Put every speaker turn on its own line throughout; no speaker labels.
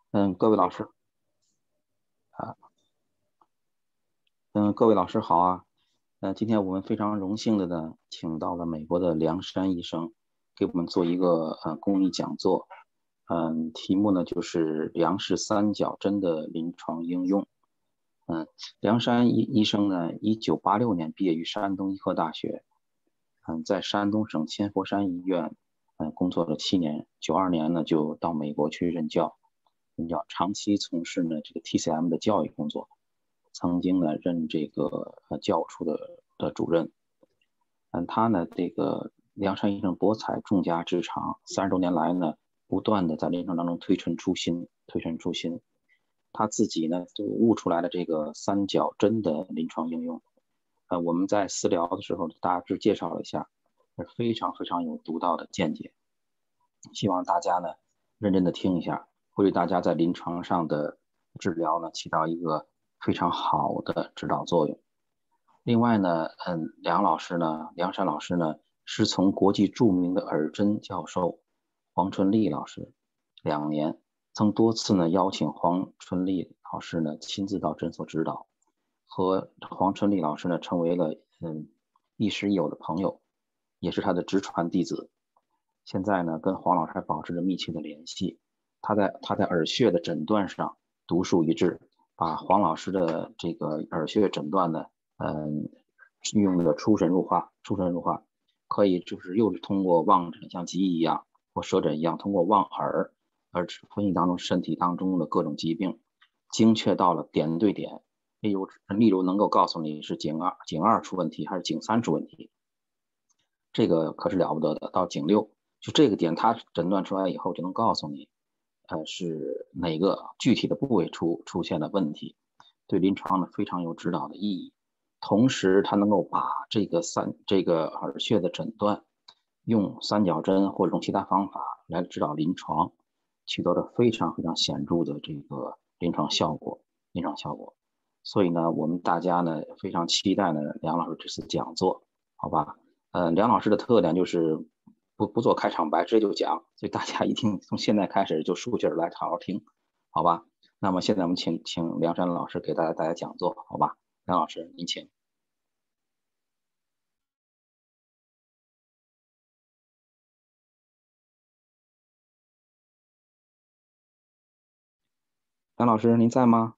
各位老师啊，各位老师好啊。今天我们非常荣幸的呢，请到了美国的梁山医生，给我们做一个公益讲座。题目呢就是梁氏三角针的临床应用。嗯，梁山医生呢，1986年毕业于山东医科大学，在山东省千佛山医院工作了7年，92年呢就到美国去任教，长期从事呢这个 TCM 的教育工作。曾经呢任这个教务处的主任。他呢这个梁山医生博采众家之长，30多年来呢不断的在临床当中推陈出新。他自己呢就悟出来了这个三角针的临床应用。我们在私聊的时候大致介绍了一下，是非常非常有独到的见解。希望大家呢认真的听一下，会对大家在临床上的治疗呢起到一个非常好的指导作用。另外呢，梁山老师呢，是从国际著名的耳针教授黄春丽老师2年，曾多次呢邀请黄春丽老师呢亲自到诊所指导，和黄春丽老师呢成为了亦师亦友的朋友，也是他的直传弟子。现在呢，跟黄老师还保持着密切的联系。他在耳穴的诊断上独树一帜，把黄老师的这个耳穴诊断呢，用那个出神入化，可以就是又是通过望诊，像极一样或舌诊一样，通过望耳而分析当中身体当中的各种疾病，精确到了点对点。例如能够告诉你是颈二出问题还是颈三出问题，这个可是了不得的。到颈六，就这个点，他诊断出来以后就能告诉你，是哪个具体的部位出现了问题，对临床呢非常有指导的意义。同时，它能够把这个耳穴的诊断，用三角针或者用其他方法来指导临床，取得了非常非常显著的这个临床效果。所以呢，我们大家呢非常期待呢梁老师这次讲座，好吧？梁老师的特点就是不做开场白，直接就讲，所以大家一定从现在开始就竖起耳来好好听，好吧？那么现在我们请梁山老师给大家讲座，好吧？梁老师，您请。梁老师，您在吗？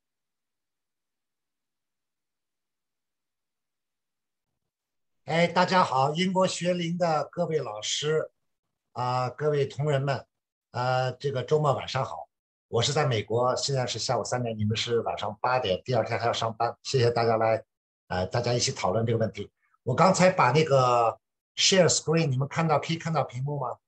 哎，大家好，英国学龄的各位老师各位同仁们，这个周末晚上好。我是在美国，现在是下午3点，你们是晚上8点，第二天还要上班。谢谢大家来，大家一起讨论这个问题。我刚才把那个 share screen，你们可以看到屏幕吗？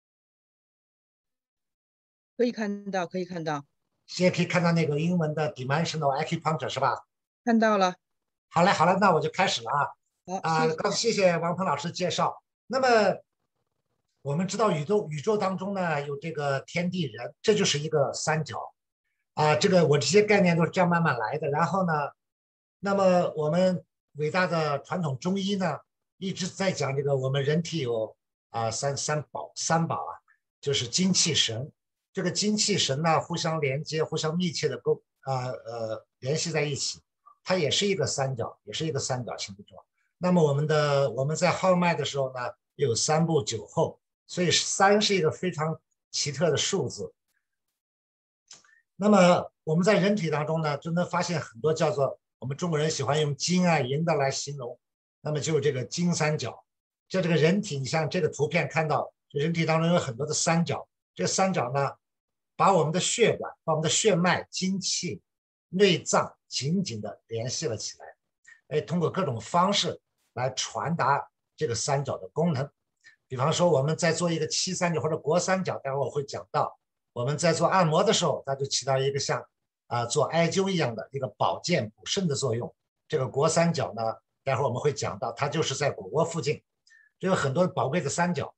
可以看到，可以看到，
现在可以看到那个英文的 dimensional acupuncture 是吧？
看到了。
好嘞，好了，那我就开始了啊。
好，谢谢。
谢谢王鹏老师介绍。那么我们知道宇宙当中呢有这个天地人，这就是一个三角这个我这些概念都是这样慢慢来的。然后呢，那么我们伟大的传统中医呢一直在讲这个我们人体有三宝就是精气神。这个精气神呢互相连接、互相密切的联系在一起，它也是一个三角，也是一个三角形状。那么我们在号脉的时候呢，有3部9候，所以3是一个非常奇特的数字。那么我们在人体当中呢，就能发现很多叫做我们中国人喜欢用金啊银的来形容，那么就是这个金三角。就这个人体，你像这个图片看到，人体当中有很多的三角，这三角呢，把我们的血管、把我们的血脉、精气、内脏紧紧的联系了起来，通过各种方式来传达这个三角的功能。比方说我们在做一个七三角或者国三角，待会儿我会讲到，我们在做按摩的时候，它就起到一个像做艾灸一样的一个保健补肾的作用。这个国三角呢，待会儿我们会讲到，它就是在骨窝附近，这有很多宝贵的三角。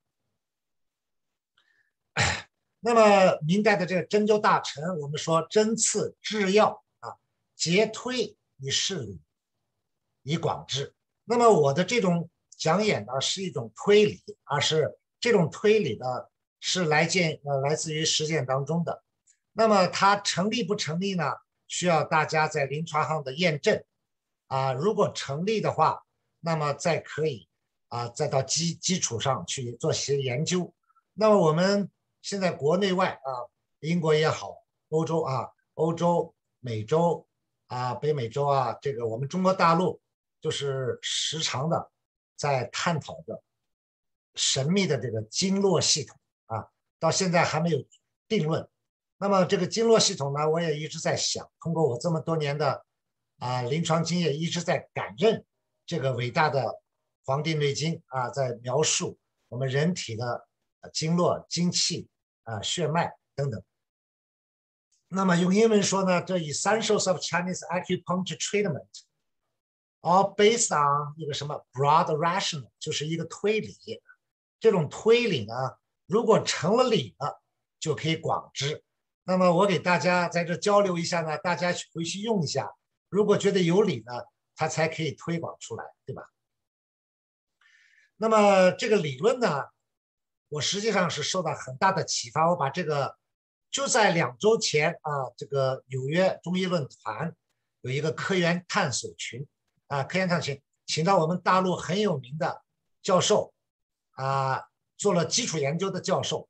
那么明代的这个针灸大臣，我们说针刺治药节推以事理，以广治。那么我的这种讲演呢，是一种推理，而是这种推理呢是来自于实践当中的。 那么它成立不成立呢？需要大家在临床上的验证如果成立的话，那么再可以再到基础上去做些研究。那么我们现在国内外英国也好，欧洲、美洲北美洲这个我们中国大陆就是时常的在探讨着神秘的这个经络系统到现在还没有定论。那么这个经络系统呢，我也一直在想，通过我这么多年的临床经验，一直在感认这个伟大的《黄帝内经》在描述我们人体的经络、精气血脉等等。那么用英文说呢，这 Essentials of Chinese Acupuncture Treatment all based on 一个什么 broad rational， 就是一个推理。这种推理呢，如果成了理了，就可以广知。那么我给大家在这交流一下呢，大家回去用一下，如果觉得有理呢，它才可以推广出来，对吧？那么这个理论呢，我实际上是受到很大的启发。我把这个就在2周前这个纽约中医论坛有一个科研探索群科研探索群，请到我们大陆很有名的教授做了基础研究的教授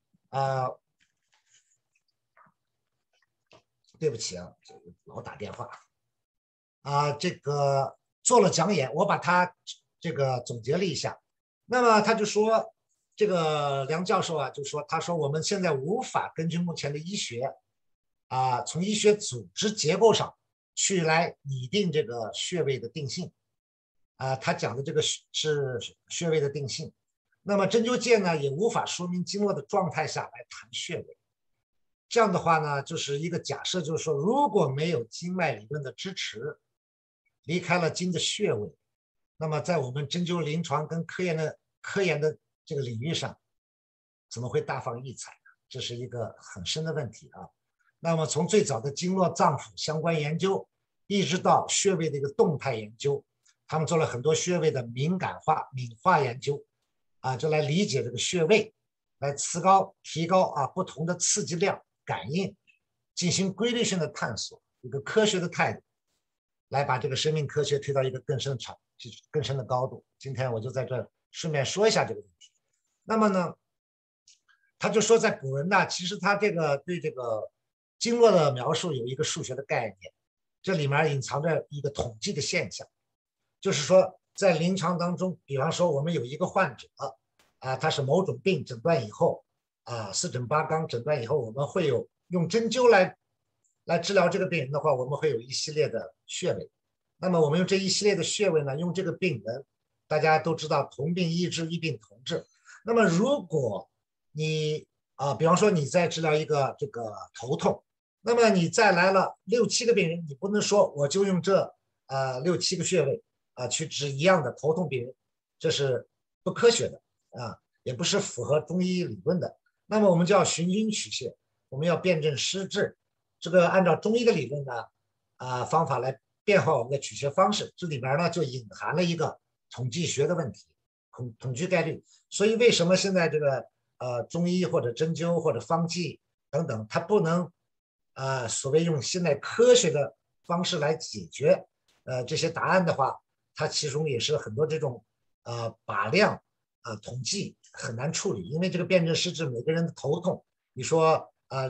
对不起老打电话这个做了讲演，我把他这个总结了一下。那么他就说，这个梁教授就说，他说我们现在无法根据目前的医学从医学组织结构上去来拟定这个穴位的定性他讲的这个是穴位的定性。那么针灸界呢，也无法说明经络的状态下来谈穴位。这样的话呢，就是一个假设，就是说，如果没有经脉理论的支持，离开了经的穴位，那么在我们针灸临床跟科研的这个领域上，怎么会大放异彩呢？这是一个很深的问题那么从最早的经络脏腑相关研究，一直到穴位的一个动态研究，他们做了很多穴位的敏化研究就来理解这个穴位，来提高不同的刺激量感应，进行规律性的探索，一个科学的态度，来把这个生命科学推到一个更深的高度。今天我就在这顺便说一下这个问题。那么呢，他就说在古人呢，其实他这个对这个经络的描述有一个数学的概念，这里面隐藏着一个统计的现象，就是说在临床当中，比方说我们有一个患者他是某种病诊断以后四诊八纲诊断以后，我们会有用针灸来治疗这个病人的话，我们会有一系列的穴位。那么我们用这一系列的穴位呢，用这个病人，大家都知道同病异治，异病同治。那么如果你比方说你在治疗一个这个头痛，那么你再来了6、7个病人，你不能说我就用这6、7个穴位去治一样的头痛病人，这是不科学的也不是符合中医理论的。那么我们就要循经取穴，我们要辨证施治，这个按照中医的理论呢方法来变化我们的取穴方式。这里面呢就隐含了一个统计学的问题，统计概率。所以为什么现在这个中医或者针灸或者方剂等等，它不能所谓用现代科学的方式来解决这些答案的话，它其中也是很多这种靶量统计很难处理。因为这个辨证施治每个人的头痛，你说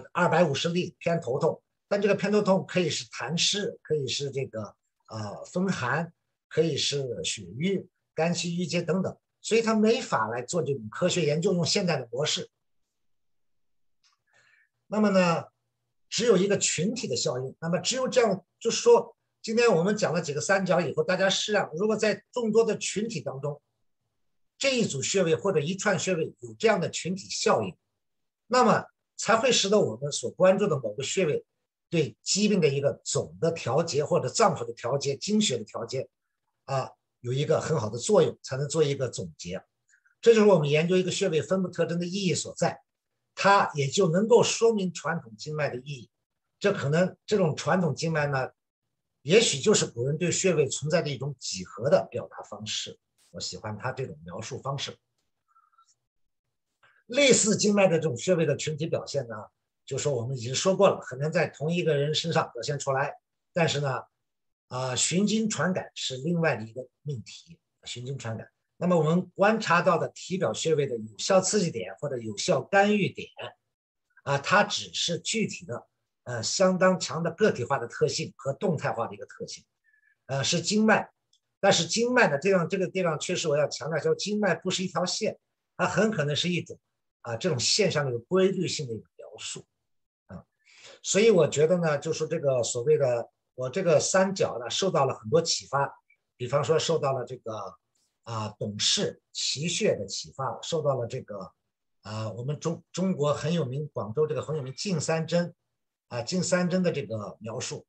250例偏头痛，但这个偏头痛可以是痰湿，可以是这个风寒，可以是血瘀、肝气郁结等等，所以它没法来做这种科学研究，用现在的模式。那么呢，只有一个群体的效应。那么只有这样，就是说，今天我们讲了几个三角以后，大家试想，如果在众多的群体当中，这一组穴位或者一串穴位有这样的群体效应，那么才会使得我们所关注的某个穴位对疾病的一个总的调节或者脏腑的调节、经血的调节有一个很好的作用，才能做一个总结。这就是我们研究一个穴位分布特征的意义所在，它也就能够说明传统经脉的意义。这可能这种传统经脉呢，也许就是古人对穴位存在的一种几何的表达方式。我喜欢他这种描述方式。类似经脉的这种穴位的群体表现呢， 就说我们已经说过了，很难在同一个人身上表现出来。但是呢，循经传感是另外的一个命题，循经传感。那么我们观察到的体表穴位的有效刺激点或者有效干预点，它只是具体的相当强的个体化的特性和动态化的一个特性，是经脉。但是经脉的这个地方确实我要强调，就是经脉不是一条线，它很可能是一种这种现象的一个规律性的一个描述所以我觉得呢，就是这个所谓的我这个三角呢，受到了很多启发，比方说受到了这个董氏奇穴的启发，受到了这个我们中国很有名，广州这个很有名净三针净三针的这个描述，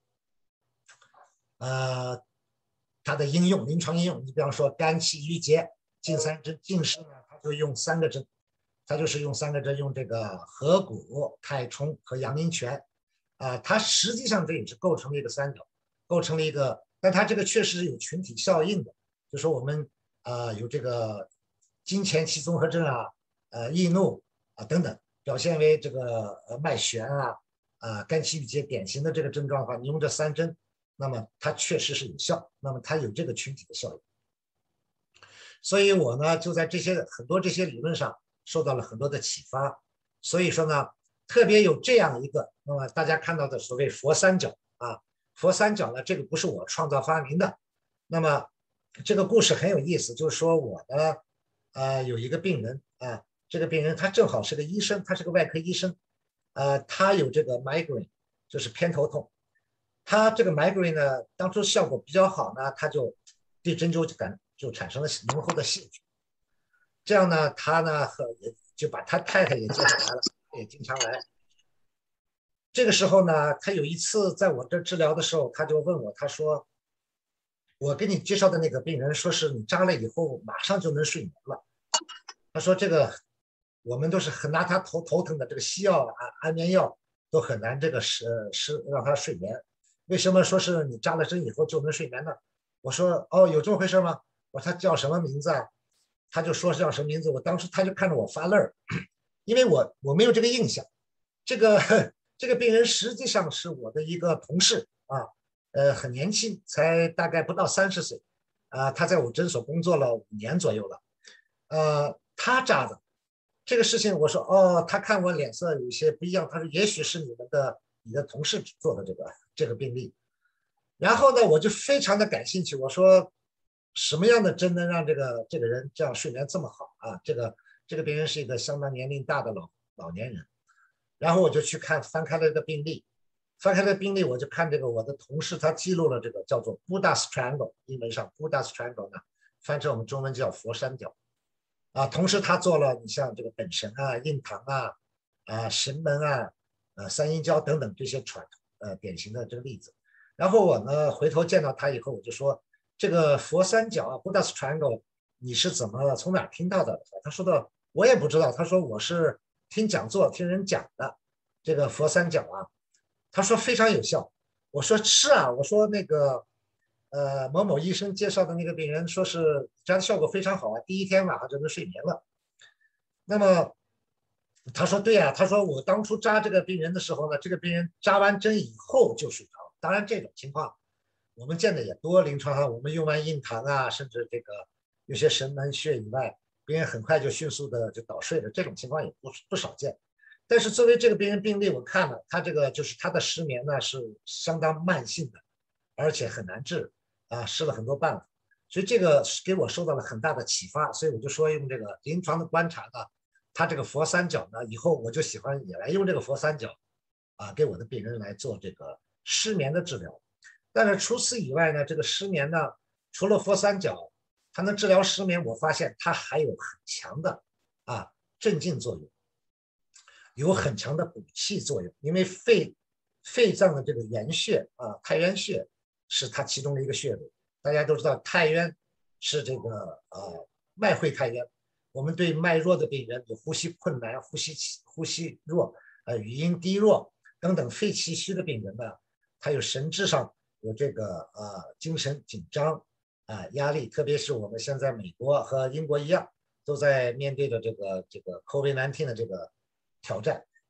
它的应用临床应用，你比方说肝气郁结净三针，净是呢，它就用3个针，它就是用3个针，用这个合谷、太冲和阳陵泉它实际上这也是构成了一个三角，构成了一个，但它这个确实是有群体效应的，就说我们有这个经前期综合症易怒等等，表现为这个脉弦肝气郁结典型的这个症状的话，你用这3针，那么它确实是有效，那么它有这个群体的效应。所以我呢就在很多这些理论上受到了很多的启发，所以说呢特别有这样一个，那么大家看到的所谓佛三角佛三角呢，这个不是我创造发明的。那么这个故事很有意思，就是说我呢有一个病人这个病人他正好是个医生，他是个外科医生他有这个 migraine， 就是偏头痛。他这个 migraine 呢，当初效果比较好呢，他就对针灸就产生了浓厚的兴趣。这样呢，他呢也就把他太太也介绍来了，也经常来。这个时候呢，他有一次在我这治疗的时候，他就问我，他说：“我给你介绍的那个病人，说是你扎了以后马上就能睡眠了。”他说：“这个我们都是很拿他头疼的，这个西药安眠药都很难这个让他睡眠。为什么说是你扎了针以后就能睡眠呢？”我说：“哦，有这么回事吗？”我说：“他叫什么名字啊？”他就说是叫什么名字。我当时他就看着我发愣，因为我没有这个印象。这个病人实际上是我的一个同事很年轻，才大概不到30岁他在我诊所工作了5年左右了。他扎的这个事情，我说哦，他看我脸色有些不一样，他说也许是你的同事做的这个病例。然后呢，我就非常的感兴趣，我说什么样的针能让这个人这样睡眠这么好这个病人是一个相当年龄大的老年人。然后我就去翻开了这个病例，我就看这个我的同事他记录了这个叫做 Buddha's Triangle， 英文上 Buddha's Triangle 呢翻成我们中文叫佛三角同时他做了你像这个本神印堂神门三阴交等等这些典型的这个例子。然后我呢回头见到他以后，我就说这个佛三角Buddha's Triangle 你是从哪听到的？他说的我也不知道，他说我是听讲座听人讲的这个佛三角他说非常有效。我说是我说那个某某医生介绍的那个病人说是这样的效果非常好第一天晚上就能睡眠了。那么他说对他说我当初扎这个病人的时候呢，这个病人扎完针以后就睡着了。当然这种情况我们见的也多，临床上我们用完印堂甚至这个有些神门穴以外，病人很快就迅速的就倒睡了，这种情况也不少见。但是作为这个病人病例，我看了他这个就是他的失眠呢是相当慢性的，而且很难治试了很多办法，所以这个给我受到了很大的启发。所以我就说用这个临床的观察呢，他这个佛三角呢，以后我就喜欢也来用这个佛三角给我的病人来做这个失眠的治疗。但是除此以外呢，这个失眠呢，除了佛三角它能治疗失眠，我发现它还有很强的镇静作用，有很强的补气作用。因为肺脏的这个原穴太渊穴是它其中的一个穴位。大家都知道太渊是这个脉会太渊。我们对脉弱的病人，有呼吸困难、呼吸弱、语音低弱等等肺气虚的病人呢，他有神志上有这个精神紧张压力，特别是我们现在美国和英国一样，都在面对着这个 COVID-19 的这个挑战。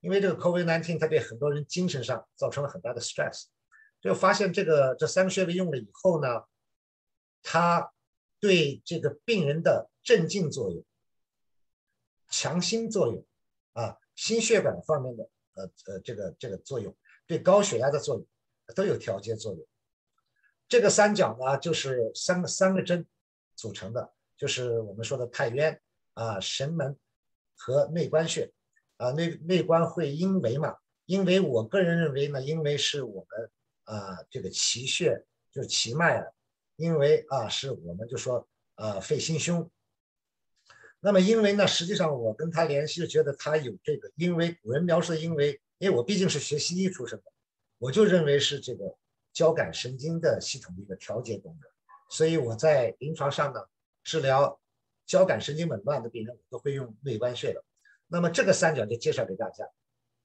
因为这个 COVID-19 它对很多人精神上造成了很大的 stress， 就发现这3个穴位用了以后呢，它对这个病人的镇静作用、强心作用啊、心血管方面的这个作用，对高血压的作用都有调节作用。这个三角呢，就是三个针组成的，就是我们说的太渊啊、神门和内关穴啊。内关会阴维嘛？阴维我个人认为呢，阴维是我们这个脐穴，就是脐脉啊。阴维啊，是我们就说肺心胸。那么阴维呢，实际上我跟他联系，觉得他有这个阴维，古人描述的阴维，因为我毕竟是学西医出身的，我就认为是这个交感神经的系统的一个调节功能。所以我在临床上呢，治疗交感神经紊乱的病人，我都会用内关穴的。那么这个三角就介绍给大家。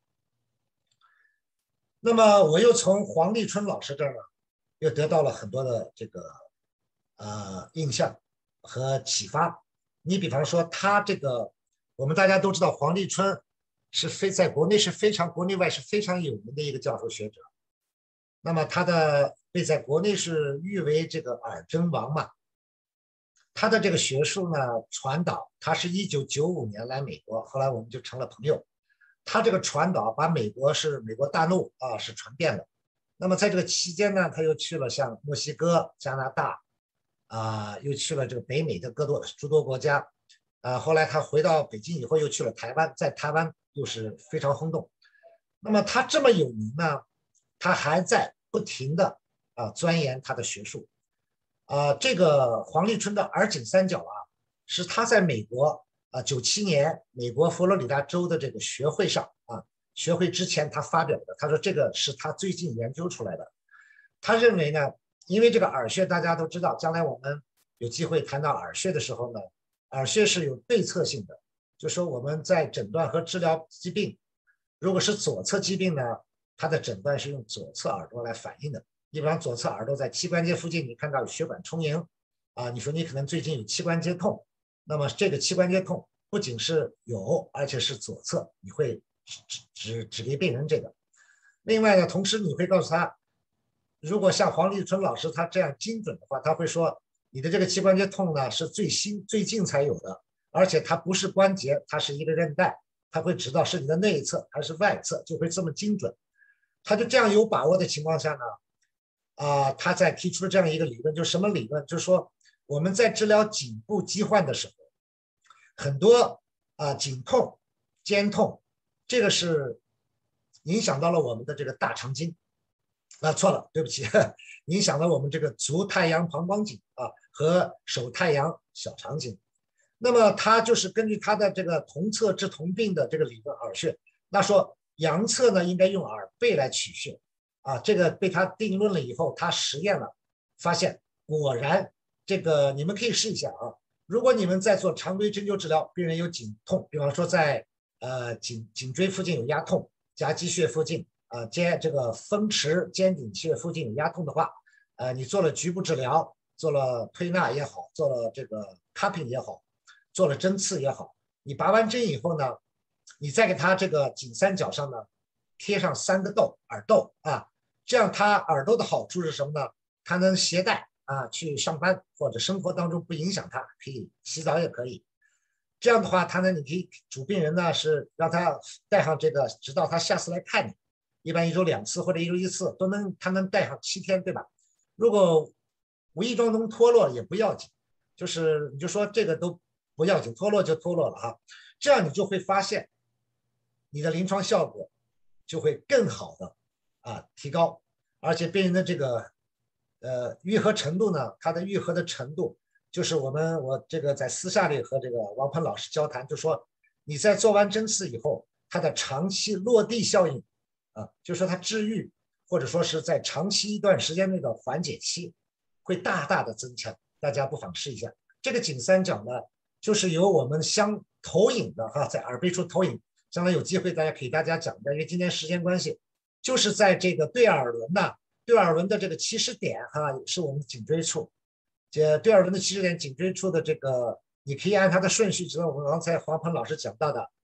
那么我又从黄立春老师这儿呢，又得到了很多的这个印象和启发。你比方说他这个，我们大家都知道黄立春是在国内是非常国内外是非常有名的一个教授学者。那么他的被在国内是誉为这个耳针王嘛。他的这个学术呢传导，他是1995年来美国，后来我们就成了朋友。他这个传导把美国大陆是传遍了。那么在这个期间呢，他又去了像墨西哥、加拿大又去了这个北美的诸多国家后来他回到北京以后又去了台湾，在台湾又是非常轰动。那么他这么有名呢，他还在不停的钻研他的学术这个黄立春的耳颈三角是他在美国97年美国佛罗里达州的这个学会上学会之前他发表的，他说这个是他最近研究出来的。他认为呢，因为这个耳穴大家都知道，将来我们有机会谈到耳穴的时候呢，耳穴是有对侧性的，就说我们在诊断和治疗疾病，如果是左侧疾病呢，它的诊断是用左侧耳朵来反映的。一般左侧耳朵在膝关节附近，你看到有血管充盈你说你可能最近有膝关节痛，那么这个膝关节痛不仅是有，而且是左侧，你会指给病人这个。另外呢，同时你会告诉他，如果像黄立春老师他这样精准的话，他会说你的这个膝关节痛呢是最近才有的，而且它不是关节，它是一个韧带，他会知道是你的内侧还是外侧，就会这么精准。他就这样有把握的情况下呢他在提出了这样一个理论，就是什么理论？就是说我们在治疗颈部疾患的时候，很多颈痛、肩痛，这个是影响到了我们的这个大肠经错了，对不起，影响了我们这个足太阳膀胱经和手太阳小肠经。那么他就是根据他的这个同侧治同病的这个理论耳穴，那说阳侧呢应该用耳背来取穴这个被他定论了以后，他实验了，发现果然这个你们可以试一下如果你们在做常规针灸治疗，病人有颈痛，比方说在颈椎附近有压痛，夹击穴附近这个风池肩顶穴附近有压痛的话你做了局部治疗，做了推纳也好，做了这个 cupping 也好，做了针刺也好，你拔完针以后呢，你再给他这个颈三角上呢贴上3个耳豆这样他耳朵的好处是什么呢？他能携带去上班或者生活当中不影响他，可以洗澡也可以。这样的话，他呢，你可以主病人呢是让他带上这个，直到他下次来看你，一般1周2次或者1周1次他能带上7天，对吧？如果无意中能脱落也不要紧，就是你就说这个都不要紧，脱落就脱落了这样你就会发现你的临床效果就会更好的提高，而且病人的这个愈合程度呢，它的愈合的程度，就是我这个在私下里和这个王鹏老师交谈，就说你在做完针刺以后，它的长期落地效应就说它治愈或者说是在长期一段时间内的缓解期会大大的增强，大家不妨试一下。这个颈三角呢，就是由我们相投影的在耳背处投影，将来有机会大家给大家讲的，因为今天时间关系。就是在这个对耳轮的这个起始点是我们颈椎处，这对耳轮的起始点颈椎处的这个，你可以按它的顺序，知道我们刚才黄鹏老师讲到的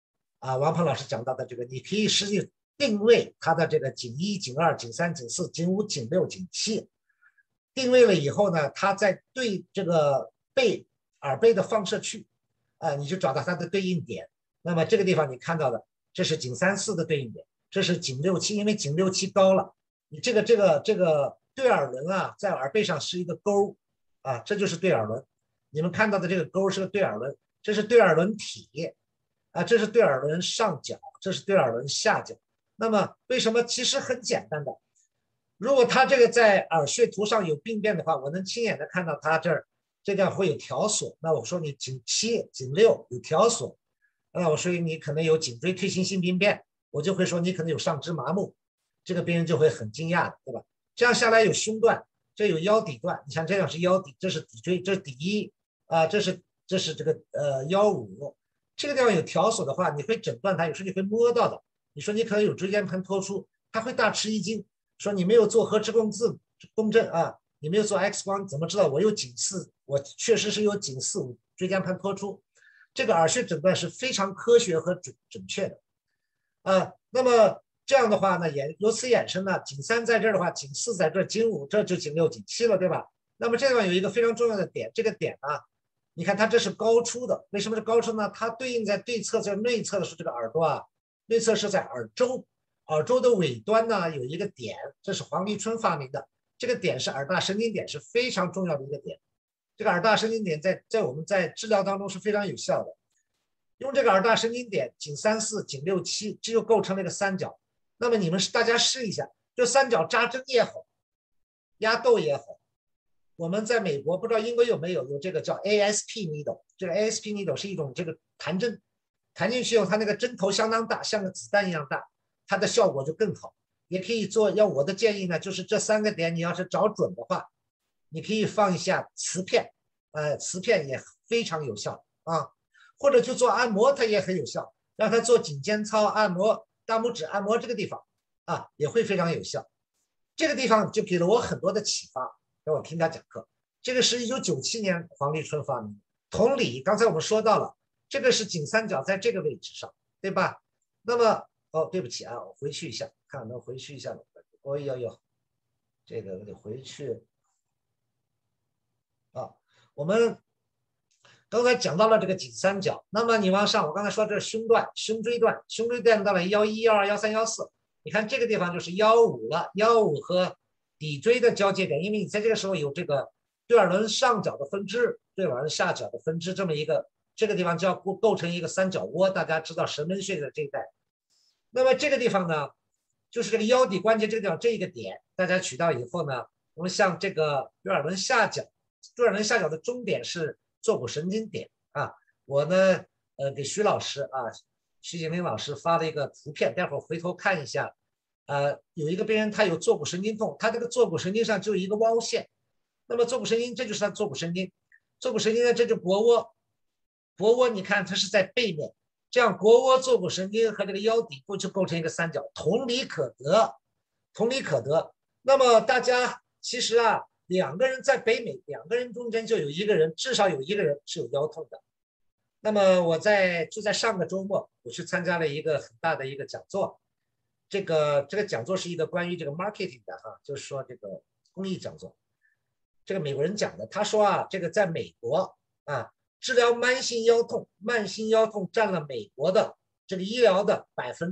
王鹏老师讲到的这个，你可以实际定位它的这个颈1、颈2、颈3、颈4、颈5、颈6、颈7，定位了以后呢，它再对这个耳背的放射区，你就找到它的对应点。那么这个地方你看到的，这是颈3、4的对应点，这是颈6、7，因为颈6、7高了，你这个对耳轮啊，在耳背上是一个沟这就是对耳轮。你们看到的这个沟是个对耳轮，这是对耳轮体这是对耳轮上角，这是对耳轮下角。那么为什么？其实很简单的，如果它这个在耳穴图上有病变的话，我能亲眼的看到它这地方会有条索。那我说你颈7、颈6有条索，那我说你可能有颈椎退行性病变，我就会说你可能有上肢麻木，这个病人就会很惊讶的，对吧？这样下来有胸段，这有腰底段，你像这样是腰底，这是底椎，这是底1这是这个腰5，这个地方有条索的话，你会诊断它，有时候你会摸到的。你说你可能有椎间盘突出，他会大吃一惊，说你没有做核磁共振你没有做 X 光，怎么知道我有颈4？我确实是有颈4、5椎间盘突出。这个耳穴诊断是非常科学和准确的那么这样的话呢，由此衍生呢，颈3在这儿的话，颈4在这儿，颈5这就颈6、颈7了，对吧？那么这地方有一个非常重要的点，这个点你看它这是高出的，为什么是高出呢？它对应在对侧，在内侧的是这个耳朵内侧是在耳周，耳周的尾端呢有一个点，这是黄立春发明的，这个点是耳大神经点，是非常重要的一个点。这个耳大神经点在我们在治疗当中是非常有效的。用这个耳大神经点，颈3、4、颈6、7，这就构成了一个三角。那么你们大家试一下，这三角扎针也好，压豆也好。我们在美国不知道英国有没有这个叫 ASP needle， 这个 ASP needle 是一种这个弹针，弹进去以后，它那个针头相当大，像个子弹一样大，它的效果就更好。也可以做，我的建议呢，就是这3个点，你要是找准的话，你可以放一下磁片，磁片也非常有效或者就做按摩，它也很有效，让它做颈肩操按摩，大拇指按摩这个地方也会非常有效。这个地方就给了我很多的启发，让我听他讲课。这个是1997年黄立春发明的。同理，刚才我们说到了，这个是颈三角在这个位置上，对吧？那么对不起我回去一下，看能回去一下吗？这个我得回去我们刚才讲到了这个颈三角，那么你往上，我刚才说这是胸段、胸椎段，胸椎段到了腰1、腰2、腰3、腰4，你看这个地方就是腰5了，腰5和骶椎的交界点，因为你在这个时候有这个对耳轮上角的分支，对耳轮下角的分支，这么一个这个地方就要构成一个三角窝，大家知道神门穴的这一带。那么这个地方呢，就是这个腰底关节这个地方这一个点，大家取到以后呢，我们像这个对耳轮下角，对耳轮下角的中点是坐骨神经点我呢给徐老师徐景林老师发了一个图片，待会儿回头看一下。有一个病人他有坐骨神经痛，他这个坐骨神经上就有一个凹陷，那么坐骨神经这就是他坐骨神经，坐骨神经呢这就腘窝，腘窝你看它是在背面，这样腘窝坐骨神经和这个腰底部就构成一个三角，同理可得，同理可得。那么大家其实两个人在北美，两个人中间就有一个人，至少有一个人是有腰痛的。那么就在上个周末，我去参加了一个很大的一个讲座。这个讲座是一个关于这个 marketing 的就是说这个公益讲座。这个美国人讲的，他说这个在美国治疗慢性腰痛占了美国的这个医疗的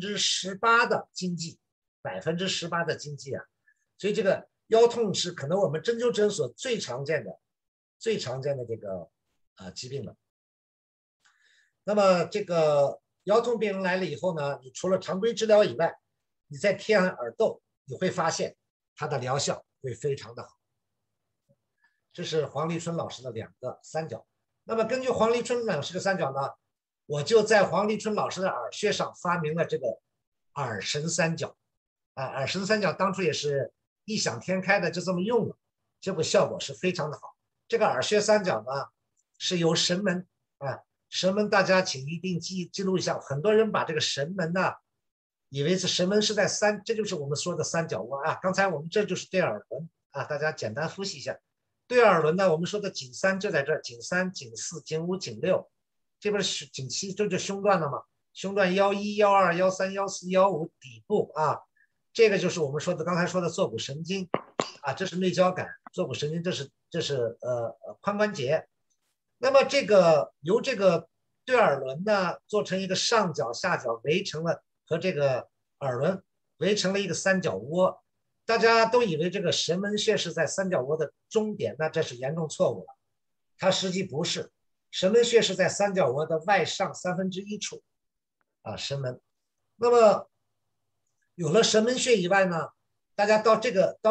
18%的经济，18%的经济所以这个腰痛是可能我们针灸诊所最常见的这个疾病了。那么这个腰痛病人来了以后呢，你除了常规治疗以外，你再贴上耳豆，你会发现它的疗效会非常的好。这是黄立春老师的2个三角。那么根据黄立春老师的三角呢，我就在黄立春老师的耳穴上发明了这个耳神三角耳神三角当初也是异想天开的，就这么用了，结果效果是非常的好。这个耳穴三角呢是由神门神门，大家请一定记录一下。很多人把这个神门以为是神门是在这就是我们说的三角窝刚才我们这就是对耳轮大家简单复习一下。对耳轮呢，我们说的颈3就在这儿，颈3、颈4、颈5、颈6，这边是颈7，这就胸段了嘛。 胸段1、1、2、1、3、1、4、1、5底部啊，这个就是我们说的刚才说的坐骨神经啊，这是内交感，坐骨神经这是髋关节。那么这个由这个对耳轮呢做成一个上角下角围成了和这个耳轮围成了一个三角窝，大家都以为这个神门穴是在三角窝的中点，那这是严重错误了，它实际不是，神门穴是在三角窝的外上1/3处啊，神门。那么有了神门穴以外呢，大家到这个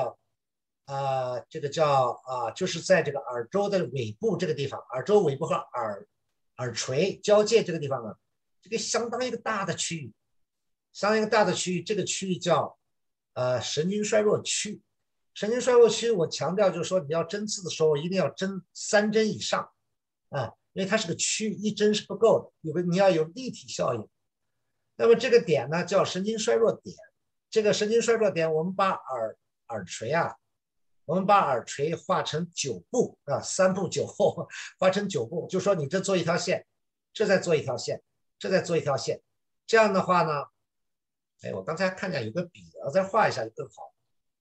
这个叫就是在这个耳周的尾部这个地方，耳周尾部和耳垂交界这个地方呢，这个相当一个大的区域，相当一个大的区域，这个区域叫神经衰弱区。神经衰弱区，我强调就是说，你要针刺的时候一定要针3针以上啊，因为它是个区，1针是不够的，你要有立体效应。那么这个点呢叫神经衰弱点，这个神经衰弱点，我们把耳垂啊。我们把耳垂画成9步啊，3步9后，画成9步，就说你这做一条线，这再做一条线，这再做一条线，这样的话呢，哎，我刚才看见有个笔，我再画一下就更好。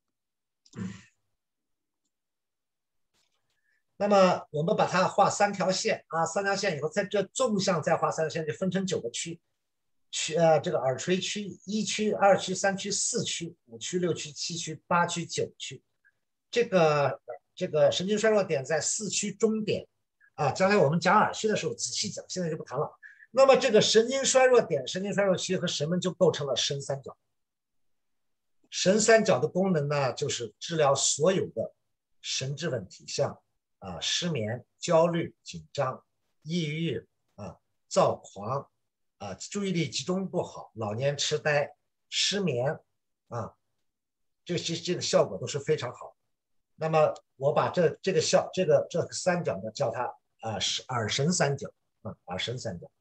那么我们把它画3条线啊，3条线以后，在这纵向再画3条线，就分成9个区。这个耳垂区1区、2区、3区、4区、5区、6区、7区、8区、9区。这个神经衰弱点在4区中点啊，将来我们讲耳穴的时候仔细讲，现在就不谈了。那么这个神经衰弱点、神经衰弱区和神门就构成了神三角。神三角的功能呢，就是治疗所有的神志问题，像失眠、焦虑、紧张、抑郁躁狂注意力集中不好、老年痴呆、失眠这个效果都是非常好。那么我把这个三角呢叫它耳神三角耳神三角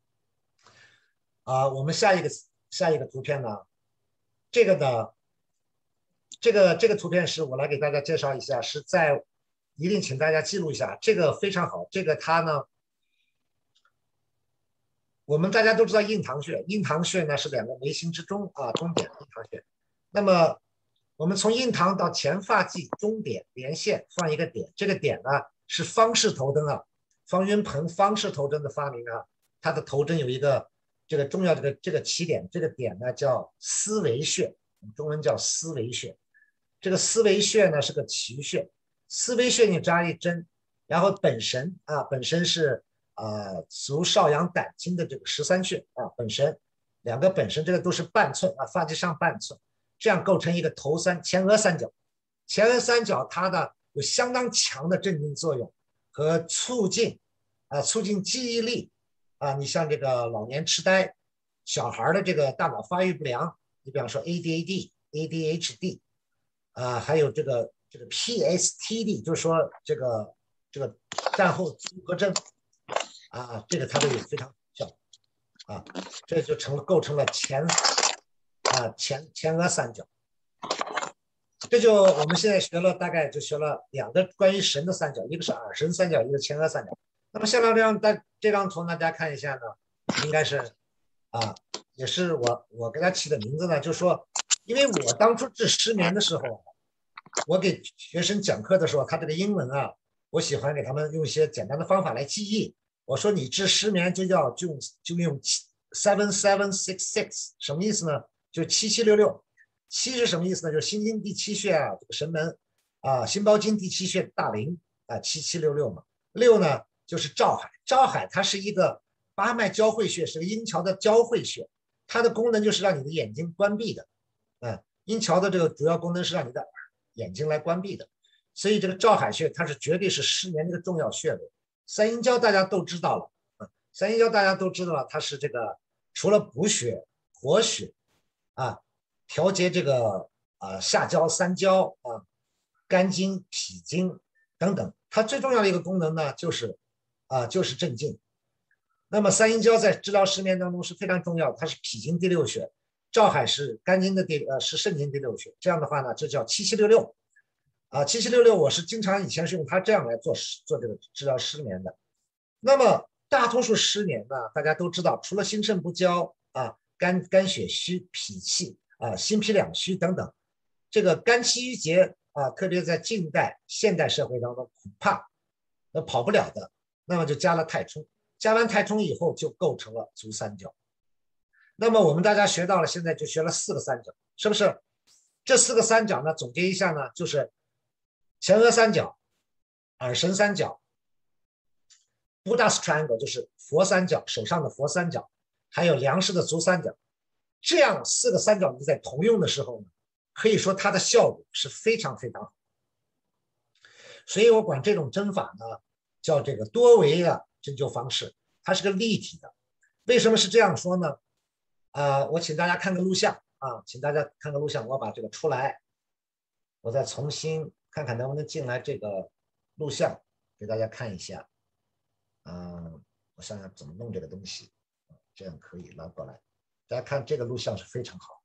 我们下一个图片呢，这个呢，这个图片是我来给大家介绍一下，是在一定请大家记录一下，这个非常好，这个它呢，我们大家都知道印堂穴，印堂穴呢是2个眉心之中中点印堂穴，那么我们从印堂到前发际中点连线放一个点，这个点呢是方式头灯方云鹏方式头灯的发明它的头灯有一个这个重要这个起点，这个点呢叫思维穴，中文叫思维穴。这个思维穴呢是个奇穴，思维穴你扎1针，然后本神是足少阳胆经的这个13穴本神2个本神，这个都是半寸发际上半寸。这样构成一个头前额三角，前额三角它呢有相当强的镇静作用和促进记忆力你像这个老年痴呆、小孩的这个大脑发育不良，你比方说 ADHD 还有这个PSTD， 就是说这个战后综合症这个它都有非常效这就构成了前额三角。这就我们现在大概就学了2个关于神的三角，一个是耳神三角，一个前额三角。那么下面这张图大家看一下呢，应该是也是我给它起的名字呢，就是说，因为我当初治失眠的时候，我给学生讲课的时候，他这个英文我喜欢给他们用一些简单的方法来记忆。我说你治失眠就用7766，什么意思呢？就7766，7是什么意思呢？就是心经第7穴这个神门心包经第7穴大陵7766嘛。6呢就是照海，照海它是一个八脉交汇穴，是个阴桥的交汇穴，它的功能就是让你的眼睛关闭的阴桥的这个主要功能是让你的眼睛来关闭的，所以这个照海穴它是绝对是失眠的一个重要穴位。三阴交大家都知道了三阴交大家都知道了，它是这个除了补血、活血调节这个下焦、三焦肝经、脾经等等，它最重要的一个功能呢，就是镇静。那么三阴交在治疗失眠当中是非常重要的，它是脾经第6穴，照海是肝经的是肾经第6穴。这样的话呢，这叫77667766，我是经常以前是用它这样来做这个治疗失眠的。那么大多数失眠呢，大家都知道，除了心肾不交啊、肝血虚、脾气啊、心脾两虚等等，这个肝气郁结啊，特别在近代现代社会当中，恐怕跑不了的，那么就加了太冲，加完太冲以后就构成了足三角。那么我们大家学到了，现在就学了4个三角，是不是？这4个三角呢，总结一下呢，就是前额三角、耳神三角、Buddha's Triangle 就是佛三角，手上的佛三角，还有梁氏的足三角。这样4个三角你在同用的时候呢，可以说它的效果是非常非常好。所以我管这种针法呢叫这个多维的针灸方式，它是个立体的。为什么是这样说呢？我请大家看个录像啊，请大家看个录像，我把这个出来，我再重新看看能不能进来这个录像，给大家看一下。我想想怎么弄这个东西，这样可以拉过来。大家看这个录像是非常好。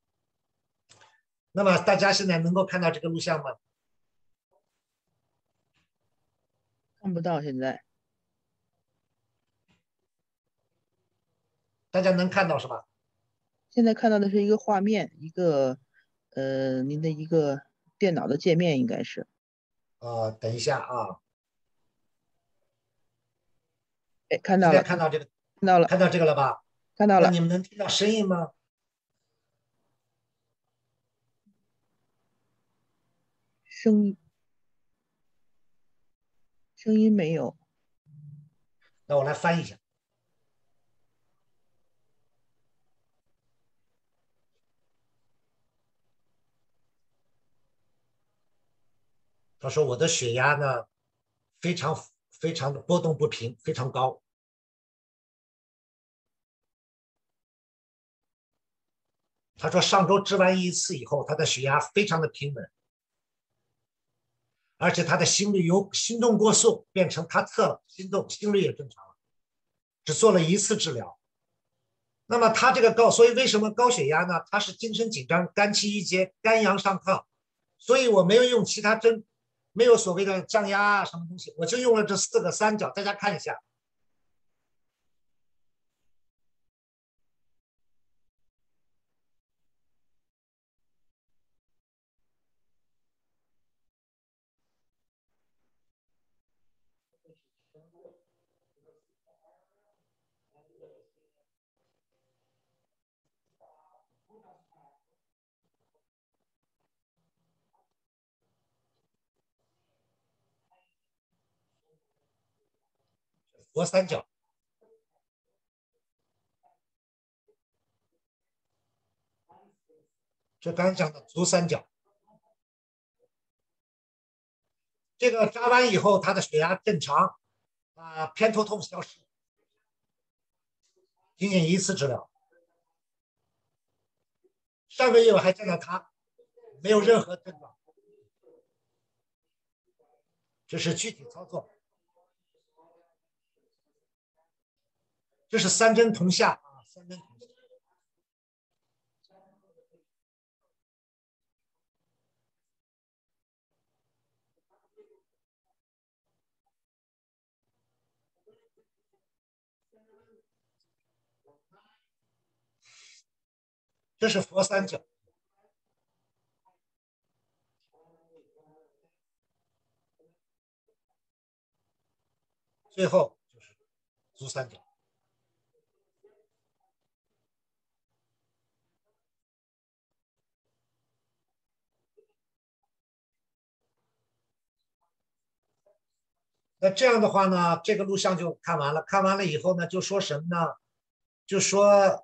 那么大家现在能够看到这个录像吗？
看不到现在。
大家能看到是吧？
现在看到的是一个画面，一个您的一个电脑的界面应该是。
等一下啊。
哎，看到
现在
了，
看到这个，
看到了，
看到这个了吧？
看到了。
那你们能听到声音吗？
声音没有。
那我来翻译一下。他说我的血压呢，非常的波动不平，非常高。他说上周治完1次以后，他的血压非常的平稳，而且他的心率由心动过速变成他测了心率也正常了，只做了1次治疗。那么他这个所以为什么高血压呢？他是精神紧张、肝气郁结、肝阳上亢，所以我没有用其他针，没有所谓的降压啊什么东西，我就用了这4个三角，大家看一下。佛三角，这刚才讲的足三角。这个扎完以后，他的血压正常，偏头痛消失，仅仅1次治疗。上个月我还见到他，没有任何症状。这是具体操作，这是3针同下啊，3针同下。这是佛三角，最后就是足三角。那这样的话呢，这个录像就看完了。看完了以后呢，就说什么呢？就说，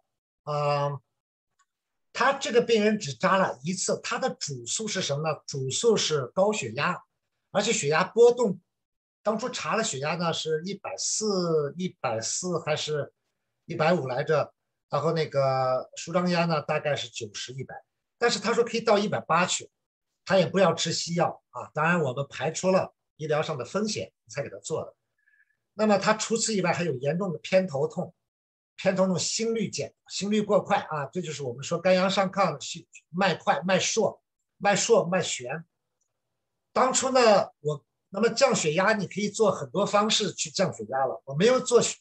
他这个病人只扎了1次，他的主诉是什么呢？主诉是高血压，而且血压波动，当初查了血压呢是140还是150来着，然后那个舒张压呢大概是90、100，但是他说可以到180去，他也不要吃西药啊。当然我们排除了医疗上的风险才给他做的。那么他除此以外还有严重的偏头痛。偏头痛心率减，心率过快啊，这就是我们说肝阳上亢，脉快、脉硕、脉悬。当初呢，那么降血压你可以做很多方式去降血压了，我没有做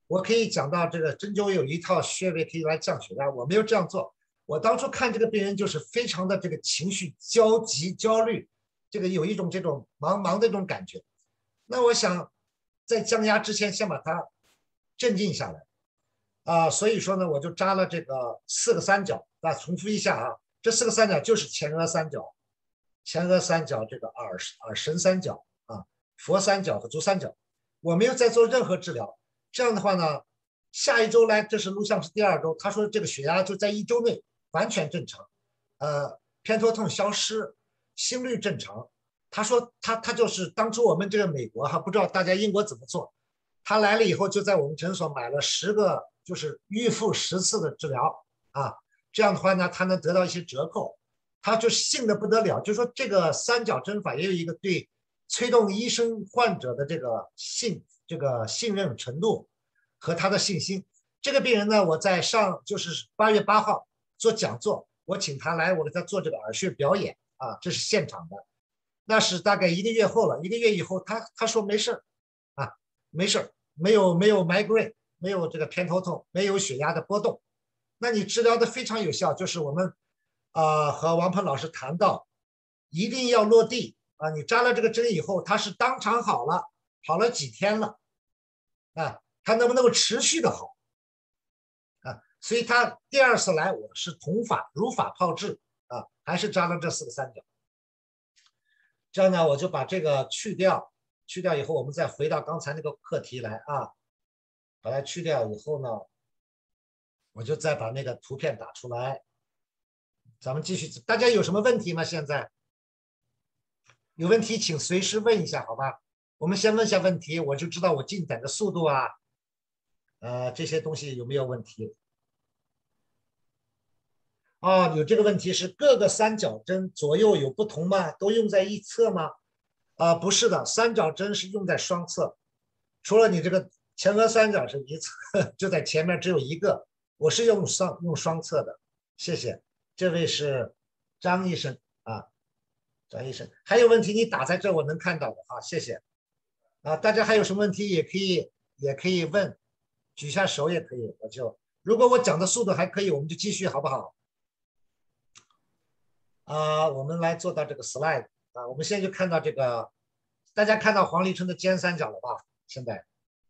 我可以讲到这个针灸有一套穴位可以来降血压，我没有这样做。我当初看这个病人就是非常的这个情绪焦急、焦虑，这个有一种这种茫茫的这种感觉。那我想在降压之前先把它镇静下来所以说呢，我就扎了这个4个三角。那重复一下这4个三角就是前额三角、前额三角、这个耳神三角佛三角和足三角。我没有再做任何治疗。这样的话呢，下一周来，这是录像是第2周，他说这个血压就在1周内完全正常，偏头痛消失，心率正常。他说他就是当初我们这个美国不知道大家英国怎么做，他来了以后就在我们诊所买了10个，就是预付10次的治疗这样的话呢，他能得到一些折扣。他就信得不得了，就说这个三角针法也有一个对催动医生患者的这个信任程度和他的信心。这个病人呢，我在就是8月8号做讲座，我请他来，我给他做这个耳穴表演这是现场的。那是大概1个月后了，1个月以后，他说没事没事，没有 migraine， 没有这个偏头痛，没有血压的波动。那你治疗的非常有效，就是我们和王鹏老师谈到，一定要落地你扎了这个针以后，他是当场好了，好了几天了他能不能够持续的好所以他第2次来，我是同法如法炮制还是扎了这4个三角。这样呢，我就把这个去掉以后，我们再回到刚才那个课题来把它去掉以后呢，我就再把那个图片打出来，咱们继续。大家有什么问题吗？现在有问题请随时问一下，好吧？我们先问一下问题，我就知道我进展的速度这些东西有没有问题。有这个问题是各个三角针左右有不同吗？都用在一侧吗？不是的，三角针是用在双侧，除了你这个前额三角是一侧，就在前面只有一个，我是用双侧的。谢谢，这位是张医生张医生，还有问题你打在这我能看到的谢谢大家还有什么问题也可以问，举下手也可以，如果我讲的速度还可以，我们就继续好不好？我们来做到这个 slide 我们现在就看到这个，大家看到黄立春的尖三角了吧？现在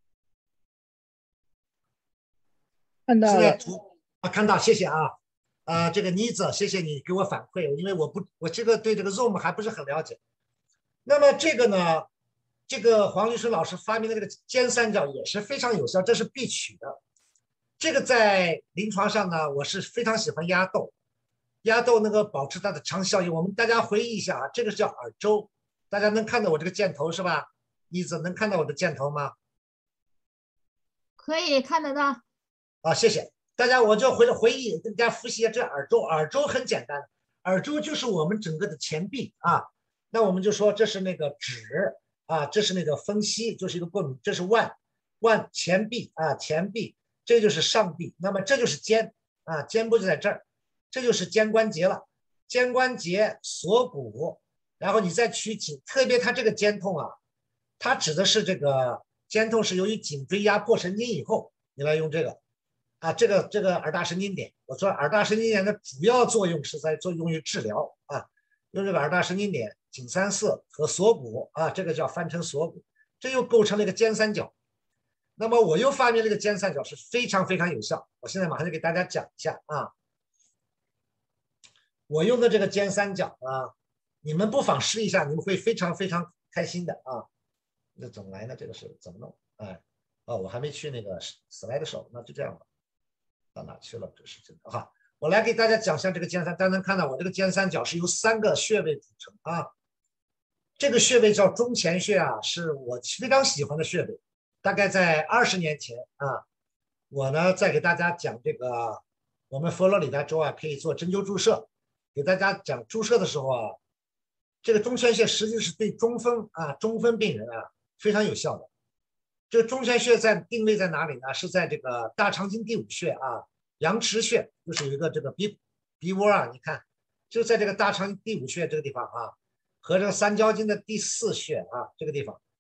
看到了
看到，谢谢这个妮子，谢谢你给我反馈，因为我这个对这个 Zoom 还不是很了解。那么这个呢，这个黄立春老师发明的这个尖三角也是非常有效，这是必取的。这个在临床上呢，我是非常喜欢压豆。压豆能够保持它的长效应。我们大家回忆一下这个是叫耳周，大家能看到我这个箭头是吧？妮子能看到我的箭头吗？
可以看得到。
谢谢大家，我就回忆，跟大家复习一下这耳周。耳周很简单，耳周就是我们整个的前臂那我们就说这是那个指这是那个分析，就是一个棍，这是腕前臂前臂，这就是上臂，那么这就是肩肩部就在这儿。这就是肩关节了，肩关节、锁骨，然后你再取颈，特别它这个肩痛它指的是这个肩痛是由于颈椎压迫神经以后，你来用这个这个耳大神经点。我说耳大神经点的主要作用是在用于治疗用这个耳大神经点、颈三四和锁骨这个叫翻成锁骨，这又构成了一个尖三角。那么我又发明了一个尖三角是非常非常有效，我现在马上就给大家讲一下我用的这个尖三角你们不妨试一下，你们会非常非常开心的那怎么来呢？这个是怎么弄？我还没去那个 slide 手，那就这样吧。到哪去了？这是真的我来给大家讲一下这个尖三，大家能看到我这个尖三角是由3个穴位组成这个穴位叫中前穴是我非常喜欢的穴位。大概在20年前我呢在给大家讲这个，我们佛罗里达州可以做针灸注射。给大家讲注射的时候这个中前穴实际是对中风病人非常有效的。这个中前穴定位在哪里呢？是在这个大肠经第5穴阳池穴，就是有一个这个鼻窝你看就在这个大肠第5穴这个地方和这个三焦经的第4穴这个地方。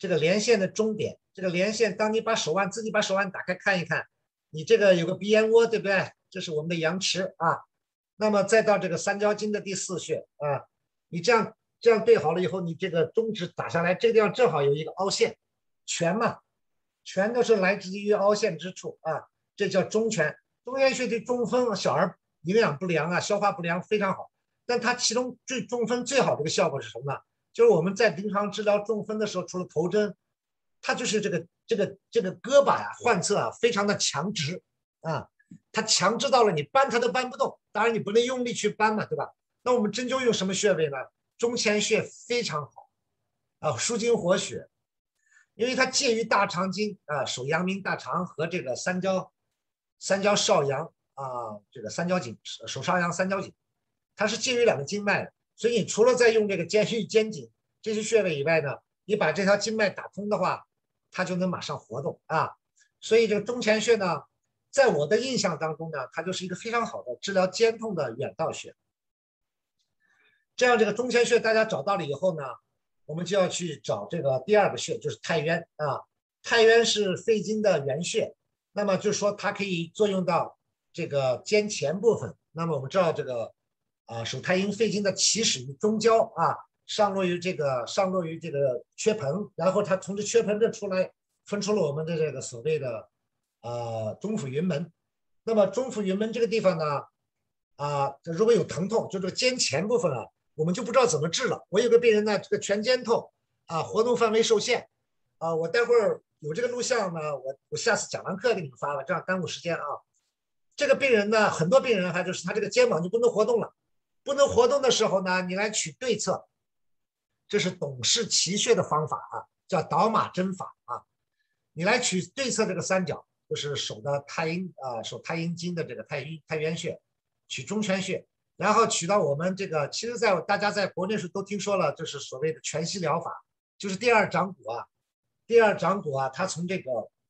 这个连线的中点，这个连线，当你自己把手腕打开看一看，你这个有个鼻咽窝，对不对？这是我们的阳池啊。那么再到这个三焦经的第4穴啊，你这样对好了以后，你这个中指打下来，这个地方正好有一个凹陷，泉嘛，泉都是来自于凹陷之处啊，这叫中泉。中泉穴对中风小儿营养不良啊、消化不良非常好，但它其中中风最好的一个效果是什么呢？就是我们在临床治疗中风的时候，除了头针，它就是这个胳膊呀、患侧啊非常的强直啊，它强直到了你搬它都搬不动，当然你不能用力去搬嘛，对吧？那我们针灸用什么穴位呢？中前穴非常好啊，舒筋活血，因为它介于大肠经啊、手阳明大肠和这个三焦少阳啊，这个三焦经、手少阳三焦经，它是介于2个经脉的。所以你除了在用这个肩颈这些穴位以外呢，你把这条经脉打通的话，它就能马上活动啊。所以这个中前穴呢，在我的印象当中呢，它就是一个非常好的治疗肩痛的远道穴。这样这个中前穴大家找到了以后呢，我们就要去找这个第2个穴，就是太渊啊。太渊是肺经的原穴，那么就是说它可以作用到这个肩前部分。那么我们知道这个手太阴肺经的起始于中焦啊，上落于这个缺盆，然后它从这缺盆这出来，分出了我们的这个所谓的中府云门。那么中府云门这个地方呢，如果有疼痛，就这个肩前部分啊，我们就不知道怎么治了。我有个病人呢，这个全肩痛啊，活动范围受限啊，我待会儿有这个录像呢，我下次讲完课给你们发了，这样耽误时间啊。这个病人呢，很多病人就是他这个肩膀就不能活动了。不能活动的时候呢，你来取对侧，这是董氏奇穴的方法啊，叫倒马针法啊。你来取对侧这个三角，就是手太阴经的这个太渊穴，取中泉穴，然后取到我们这个，其实大家在国内是都听说了，就是所谓的全息疗法，就是第2掌骨啊，它从这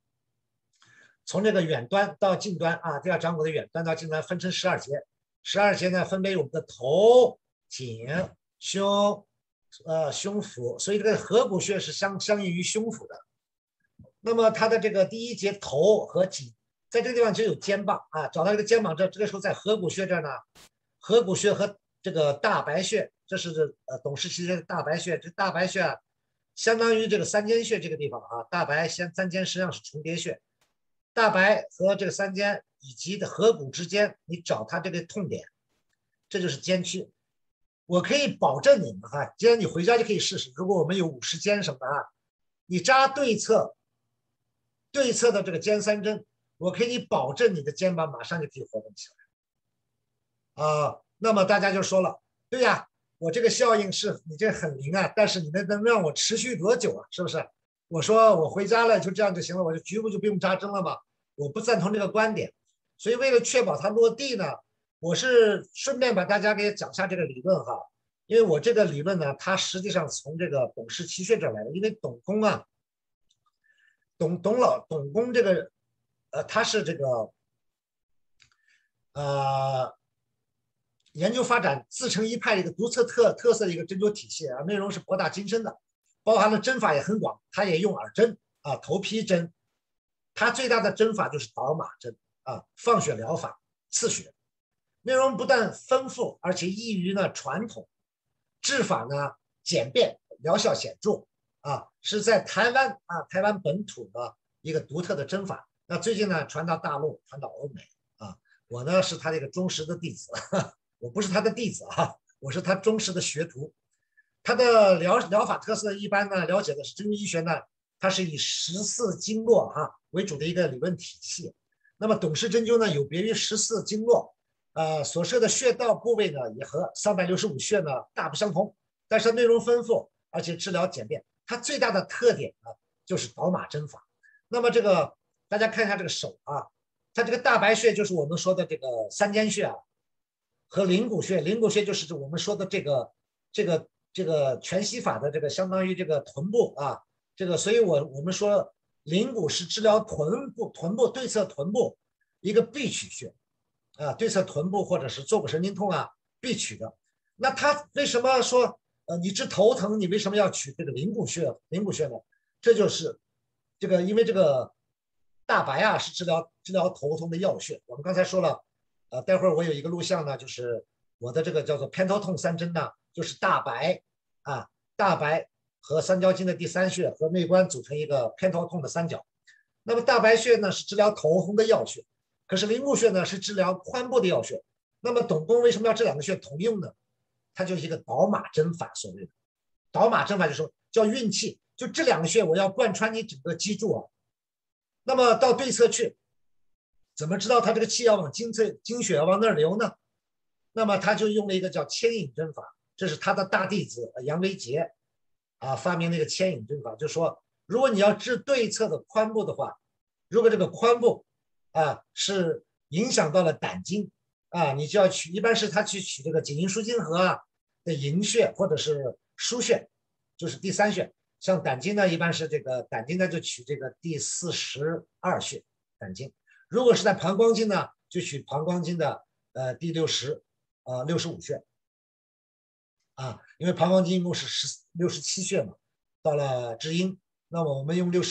个远端到近端啊，第2掌骨的远端到近端分成12节。12节呢，分别有我们的头、颈、胸、胸腹，所以这个合谷穴是相应于胸腹的。那么它的这个第1节头和颈，在这个地方就有肩膀啊，找到这个肩膀这个时候在合谷穴这儿呢，合谷穴和这个大白穴，这是董氏奇穴的大白穴，这大白穴相当于这个三间穴这个地方啊，大白三间实际上是重叠穴，大白和这个三间以及的合谷之间，你找它这个痛点，这就是肩区。我可以保证你们哈，既然你回家就可以试试。如果我们有50肩什么的啊，你扎对侧的这个肩3针，我可以保证你的肩膀马上就可以活动起来。那么大家就说了，对呀，我这个效应是你这很灵啊，但是你能让我持续多久啊？是不是？我说我回家了就这样就行了，我就局部就不用扎针了嘛。我不赞同这个观点。所以为了确保它落地呢，我是顺便把大家给讲一下这个理论哈，因为我这个理论呢，它实际上从这个董氏奇穴这来的，因为董公啊，董公这个他是这个研究发展自成一派的一个独特色的一个针灸体系啊，内容是博大精深的，包含了针法也很广，他也用耳针啊、头皮针，他最大的针法就是倒马针。放血疗法刺血，内容不但丰富，而且易于传统，治法呢简便，疗效显著是在台湾本土的一个独特的针法。那最近呢传到大陆，传到欧美我呢是他的一个忠实的弟子，我不是他的弟子我是他忠实的学徒。他的疗法特色一般呢了解的是针灸医学呢，它是以14经络为主的一个理论体系。那么董氏针灸呢，有别于14经络，所涉的穴道部位呢，也和365穴呢大不相同，但是内容丰富，而且治疗简便。它最大的特点呢，就是倒马针法。那么这个大家看一下这个手它这个大白穴就是我们说的这个三间穴和灵谷穴，灵谷穴就是我们说的这个全息法的这个相当于这个臀部这个，所以我们说。灵谷是治疗臀部对侧臀部一个必取穴对侧臀部或者是坐骨神经痛必取的。那他为什么说你治头疼，你为什么要取这个灵谷穴？灵谷穴呢？ 这就是这个，因为这个大白啊是治疗头痛的药穴。我们刚才说了，待会儿我有一个录像呢，就是我的这个叫做偏头痛三针呢，就是大白啊，大白和三焦经的第三穴和内关组成一个偏头痛的三角。那么大白穴呢是治疗头痛的药穴，可是灵谷穴呢是治疗髋部的药穴。那么董公为什么要这两个穴同用呢？它就是一个导马针法，所谓的导马针法就是说叫运气，就这两个穴我要贯穿你整个脊柱啊。那么到对侧去，怎么知道它这个气要往经血要往那儿流呢？那么他就用了一个叫牵引针法，这是他的大弟子杨维杰发明了一个牵引针法，就是说如果你要治对侧的髋部的话，如果这个髋部是影响到了胆经你就要取，一般是他去取这个颈阴枢经合的营穴或者是腧穴，就是第三穴。像胆经呢，一般是这个胆经呢就取这个第42穴胆经。如果是在膀胱经呢，就取膀胱经的第65穴因为膀胱经一共是67穴嘛，到了至阴，那么我们用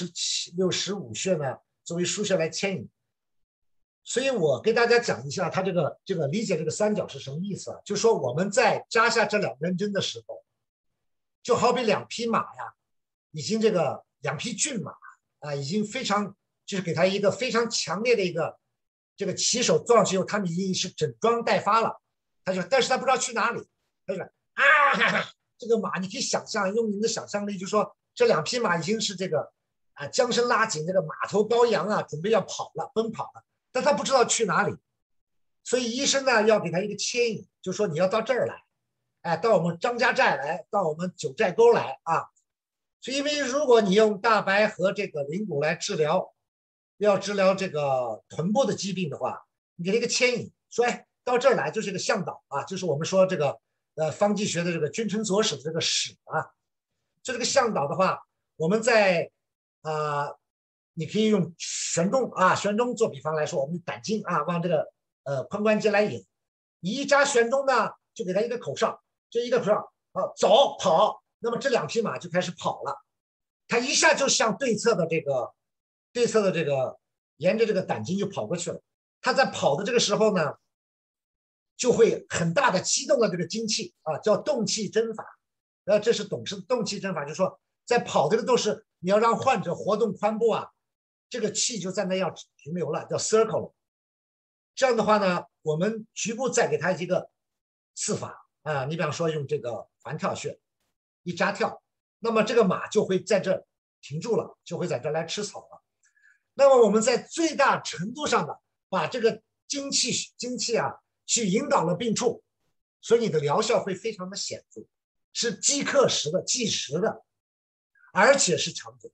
65穴呢作为腧穴来牵引。所以我给大家讲一下它这个理解这个三角是什么意思就是说我们在扎下这2根针的时候，就好比2匹马呀，已经这个2匹骏马已经非常就是给他一个非常强烈的一个这个骑手撞上去以后，他们已经是整装待发了。但是他不知道去哪里，他就这个马你可以想象，用你们的想象力，就说这2匹马已经是这个缰绳拉紧，这个马头高扬准备要跑了，奔跑了。但他不知道去哪里，所以医生呢要给他一个牵引，就说你要到这儿来，到我们张家寨来，到我们九寨沟来所以因为如果你用大白和这个灵谷来要治疗这个臀部的疾病的话，你给他一个牵引，说到这儿来就是一个向导就是我们说这个方剂学的这个君臣佐使的这个使就这个向导的话，我们在你可以用悬中做比方来说，我们胆经往这个髋关节来引，你一扎悬中呢，就给他一个口哨，就一个口哨走跑，那么这2匹马就开始跑了，他一下就向对侧的这个沿着这个胆经就跑过去了。他在跑的这个时候呢，就会很大的激动了这个精气叫动气针法。这是动气针法，就是说在跑这个都是你要让患者活动髋部这个气就在那要停留了，叫 circle。 这样的话呢，我们局部再给他一个刺法你比方说用这个环跳穴一扎跳，那么这个马就会在这停住了，就会在这来吃草了。那么我们在最大程度上的把这个精气去引导了病处，所以你的疗效会非常的显著，是即刻时的即时的，而且是长久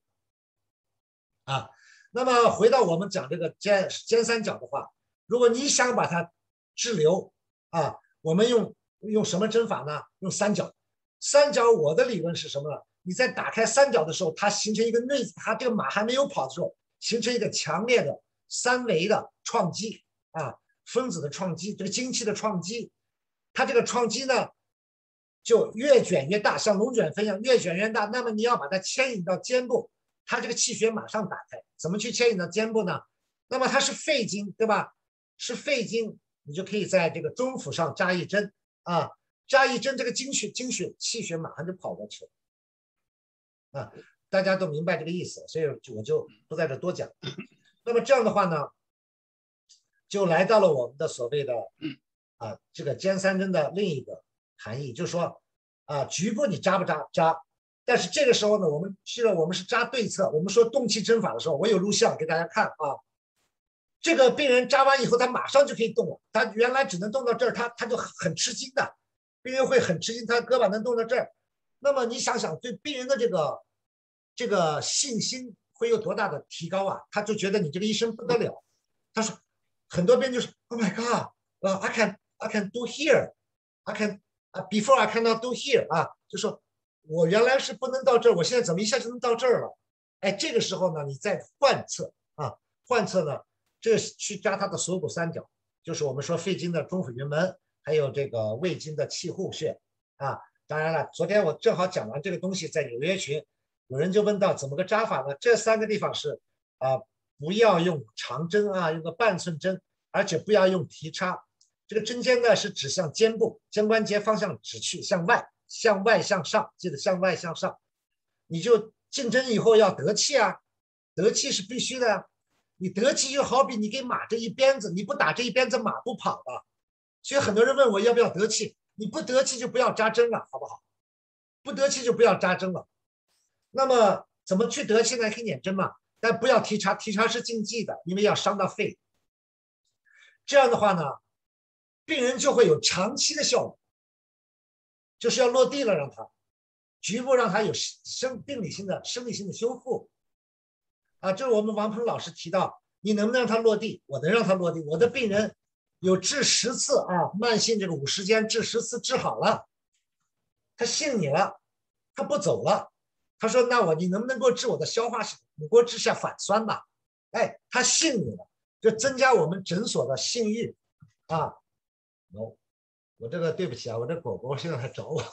那么回到我们讲这个尖三角的话，如果你想把它治流我们用什么针法呢？用三角。三角我的理论是什么呢？你在打开三角的时候，它形成一个它这个马还没有跑的时候，形成一个强烈的3维的创击分子的创击，这个精气的创击，它这个创击呢就越卷越大，像龙卷风一样越卷越大。那么你要把它牵引到肩部，它这个气血马上打开。怎么去牵引到肩部呢？那么它是肺经，对吧？是肺经，你就可以在这个中府上扎一针扎一针，这个精血气血马上就跑过去了大家都明白这个意思，所以我就不在这多讲。那么这样的话呢，就来到了我们的所谓的这个尖三针的另一个含义，就是说局部你扎不扎，但是这个时候呢，我们是扎对侧。我们说动气针法的时候，我有录像给大家看这个病人扎完以后，他马上就可以动了。他原来只能动到这儿，他就很吃惊的，病人会很吃惊，他胳膊能动到这儿。那么你想想，对病人的这个信心会有多大的提高他就觉得你这个医生不得了。他说很多病人就是 Oh my God, I can do here, I can before I cannot do here 就说我原来是不能到这儿，我现在怎么一下就能到这儿了？这个时候呢，你再换侧呢，这个去扎它的锁骨三角，就是我们说肺经的中府云门，还有这个胃经的气户穴当然了，昨天我正好讲完这个东西，在纽约群有人就问到怎么个扎法呢？这3个地方是不要用长针啊，用个半寸针，而且不要用提插。这个针尖呢是指向肩部，肩关节方向指去，向外向上，记得向外向上。你就进针以后要得气啊，得气是必须的啊。你得气就好比你给马这一鞭子，你不打这一鞭子，马不跑的。所以很多人问我要不要得气，你不得气就不要扎针了，好不好？不得气就不要扎针了。那么怎么去得气呢？可以捻针嘛，但不要提插，提插是禁忌的，因为要伤到肺。这样的话呢，病人就会有长期的效果，就是要落地了，让他局部让他有病理性的、生理性的修复。这是我们王鹏老师提到，你能不能让他落地？我能让他落地。我的病人有治10次慢性这个5十肩治10次治好了，他信你了，他不走了。他说：“那你能不能给我治我的消化系统？你给我治下反酸吧。”哎，他信你了，就增加我们诊所的信誉啊。no， 我这个对不起啊，我这狗狗现在还找我。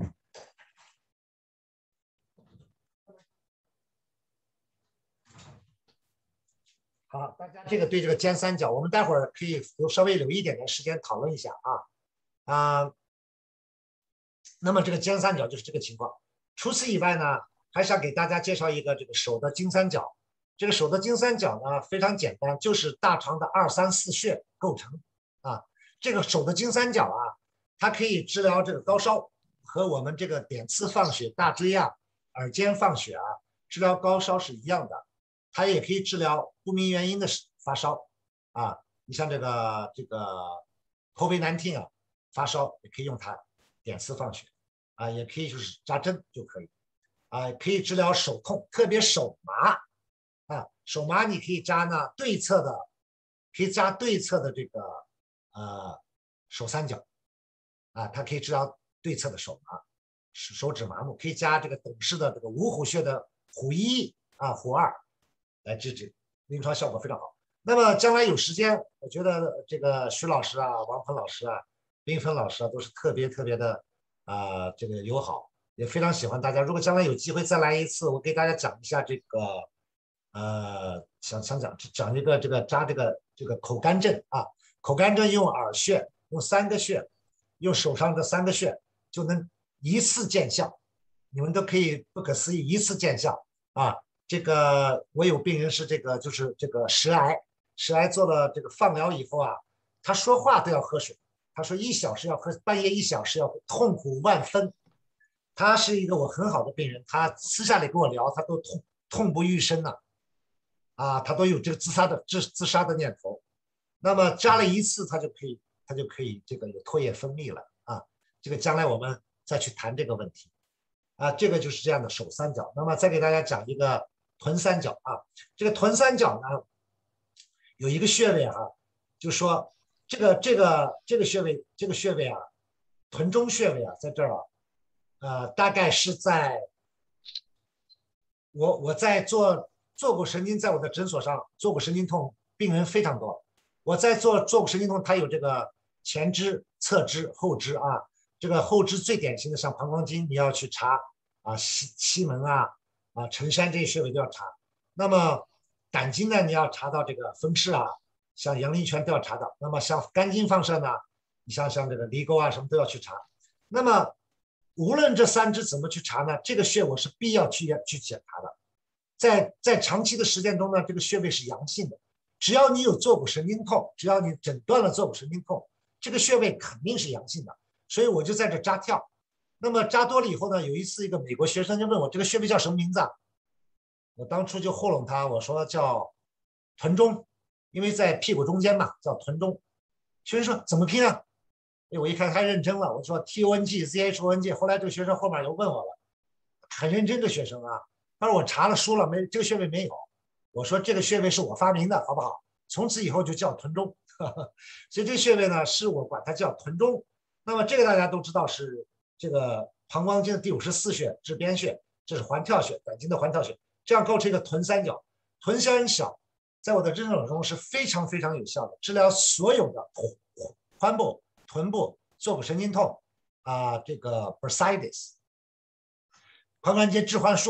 好，大家这个对这个肩三角，我们待会儿可以稍微留一点点时间讨论一下那么这个肩三角就是这个情况。除此以外呢，还想给大家介绍一个这个手的金三角。这个手的金三角呢非常简单，就是大肠的2、3、4穴构成这个手的金三角它可以治疗这个高烧，和我们这个点刺放血、大椎耳尖放血治疗高烧是一样的。它也可以治疗不明原因的发烧你像这个 COVID-19 发烧也可以用它点刺放血也可以就是扎针就可以可以治疗手痛，特别手麻手麻你可以扎呢对侧的，可以扎对侧的这个手三角它可以治疗对侧的手麻、手指麻木，可以加这个董氏的这个五虎穴的虎一虎二来治治，临床效果非常好。那么将来有时间，我觉得这个徐老师王鹏老师缤纷老师都是特别的这个友好，也非常喜欢大家。如果将来有机会再来一次，我给大家讲一下这个想讲一个这个扎这个口干症口干症用耳穴，用3个穴，用手上这3个穴就能一次见效，你们都可以不可思议一次见效这个我有病人是就是这个舌癌做了这个放疗以后他说话都要喝水，他说1小时要喝，半夜1小时要喝，痛苦万分。他是一个我很好的病人，他私下里跟我聊，他都痛不欲生他都有这个自杀的念头。那么扎了1次，他就可以这个有唾液分泌了这个将来我们再去谈这个问题这个就是这样的手三角。那么再给大家讲一个臀三角这个臀三角呢有一个穴位就是说这个穴位臀中穴位在这儿大概是在我在坐骨神经，在我的诊所上坐骨神经痛病人非常多。我在做坐骨神经痛，它有这个前肢、侧肢、后肢这个后肢最典型的像膀胱经，你要去查西门承山这些穴位都要查。那么胆经呢，你要查到这个风湿像阳陵泉都要查到。那么像肝经放射呢，你像这个离沟什么都要去查。那么无论这3支怎么去查呢，这个穴我是必要去检查的。在长期的实践中呢，这个穴位是阳性的。只要你有坐骨神经痛，只要你诊断了坐骨神经痛，这个穴位肯定是阳性的。所以我就在这扎跳。那么扎多了以后呢，有一次一个美国学生就问我这个穴位叫什么名字我当初就糊弄他，我说叫臀中，因为在屁股中间嘛，叫臀中。学生说怎么拼我一看他认真了，我说 TONG ZHONG。后来这个学生后面又问我了，很认真的学生他说我查了书了，这个穴位没有。我说这个穴位是我发明的，好不好？从此以后就叫臀中。所以这个穴位呢，是我管它叫臀中。那么这个大家都知道是这个膀胱经的第54穴至边穴，这是环跳穴，胆经的环跳穴，这样构成一个臀三角。臀三角在我的诊所中是非常有效的，治疗所有的髋部、臀部、坐骨神经痛这个 bursitis、髋关节置换术、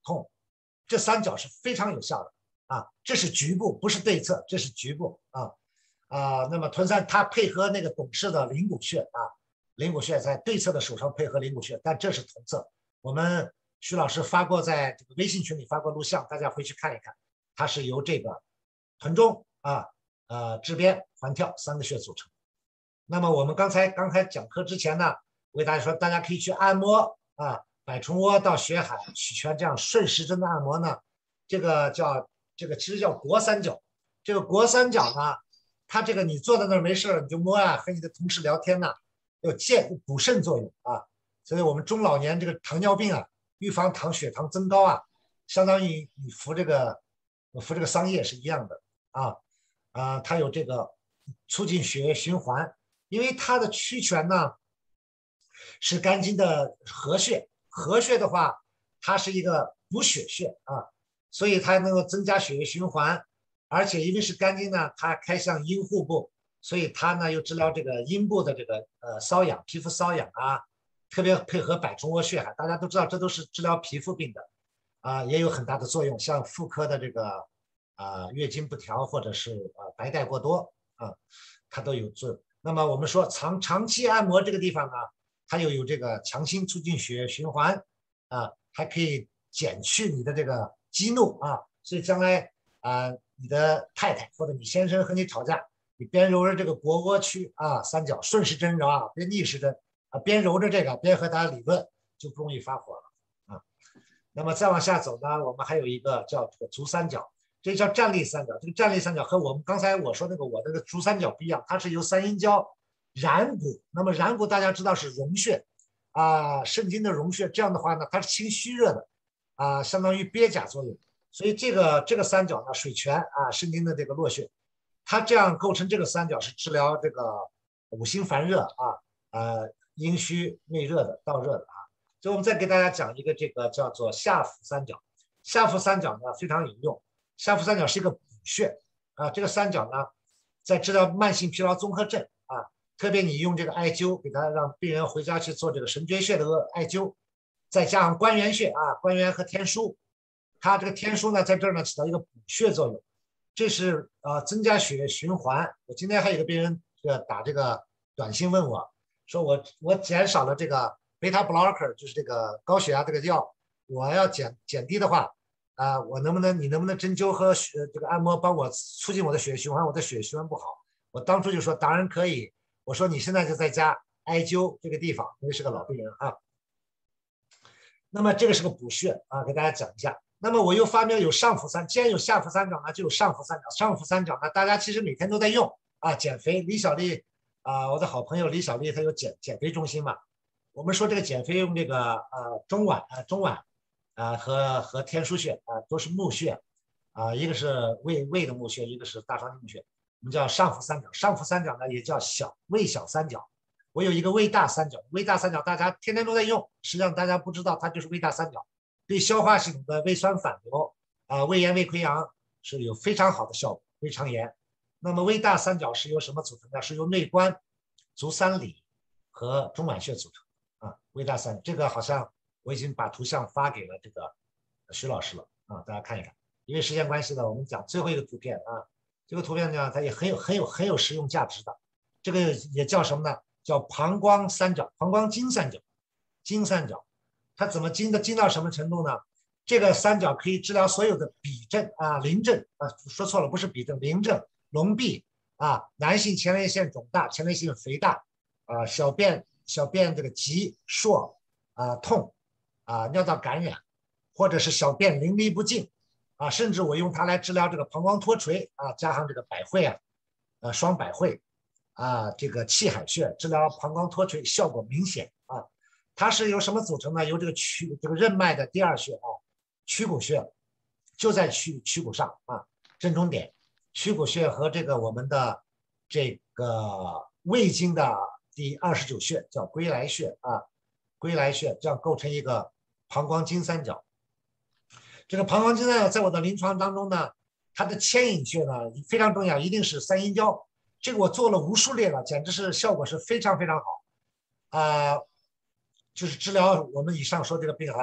痛，这三角是非常有效的啊。这是局部，不是对侧，这是局部啊。那么臀三它配合那个董氏的灵骨穴啊，灵骨穴在对侧的手上配合灵骨穴，但这是同侧。我们徐老师发过在这个微信群里发过录像，大家回去看一看，它是由这个臀中支边、环跳3个穴组成。那么我们刚才讲课之前呢，我给大家说，大家可以去按摩百虫窝到血海、曲泉这样顺时针的按摩呢，这个其实叫腘三角。这个腘三角呢，它这个你坐在那儿没事你就摸和你的同事聊天呢，有补肾作用啊。所以我们中老年这个糖尿病预防血糖增高相当于你服这个桑叶是一样的它有这个促进血液循环，因为它的曲泉呢是肝经的合穴，合穴的话它是一个补血穴所以它能够增加血液循环，而且因为是肝经呢，它开向阴户部，所以它呢又治疗这个阴部的这个瘙痒、皮肤瘙痒特别配合百虫窝血海，大家都知道这都是治疗皮肤病的也有很大的作用，像妇科的这个月经不调或者是白带过多它都有作用。那么我们说长期按摩这个地方呢，它又有这个强心促进血液循环还可以减去你的这个激怒所以将来你的太太或者你先生和你吵架，你边揉着这个腘窝区三角顺时针揉别逆时针边揉着这个边和他理论，就不容易发火了那么再往下走呢，我们还有一个叫这个足三角，这叫站立三角。这个站立三角和我们刚才我说我这个足三角不一样，它是由三阴交然骨。那么然骨大家知道是荣穴肾经的荣穴，这样的话呢，它是清虚热的相当于鳖甲作用。所以这个三角呢，水泉肾经的这个络穴，它这样构成这个三角是治疗这个五心烦热阴虚内热的燥热的所以我们再给大家讲一个这个叫做下腹三角。下腹三角呢非常有用，下腹三角是一个补穴这个三角呢在治疗慢性疲劳综合症特别你用这个艾灸，给他让病人回家去做这个神阙穴的艾灸，再加上关元穴关元和天枢，它这个天枢呢在这儿呢起到一个补血作用，这是增加血液循环。我今天还有一个病人打这个短信问我说我减少了这个贝塔 blocker， 就是这个高血压这个药，我要减低的话你能不能针灸和这个按摩帮我促进我的血液循环？我的血液循环不好。我当初就说当然可以，我说你现在就在家艾灸这个地方，因为是个老病人那么这个是个补穴给大家讲一下。那么我又发明有上腹三，既然有下腹三角呢，就有上腹三角。上腹三角呢，大家其实每天都在用减肥。李小丽我的好朋友李小丽，她有减肥中心嘛。我们说这个减肥用这个中脘和天枢穴都是募穴一个是胃的募穴，一个是大肠经募穴，我们叫上腹三角。上腹三角呢也叫胃小三角。我有一个胃大三角，胃大三角大家天天都在用，实际上大家不知道它就是胃大三角，对消化系统的胃酸反流胃炎、胃溃疡是有非常好的效果，胃肠炎。那么胃大三角是由什么组成的？是由内关、足三里和中脘穴组成胃大三角。这个好像我已经把图像发给了这个徐老师了大家看一看。因为时间关系呢，我们讲最后一个图片这个图片呢，它也很有实用价值的。这个也叫什么呢？叫膀胱三角，膀胱经三角。经三角它怎么经到什么程度呢？这个三角可以治疗所有的痹症淋症说错了，不是痹症，淋症、痨痹男性前列腺肿大、前列腺肥大小便这个急数痛尿道感染，或者是小便淋漓不尽甚至我用它来治疗这个膀胱脱垂加上这个百会双百会这个气海穴治疗膀胱脱垂效果明显它是由什么组成呢？由这个任脉的第二穴曲骨穴，就在曲骨上正中点。曲骨穴和这个我们的这个胃经的第29穴叫归来穴归来穴，这样构成一个膀胱经三角。这个膀胱经三角在我的临床当中呢，它的牵引穴呢非常重要，一定是三阴交。这个我做了无数例了，简直是效果是非常非常好就是治疗我们以上说这个病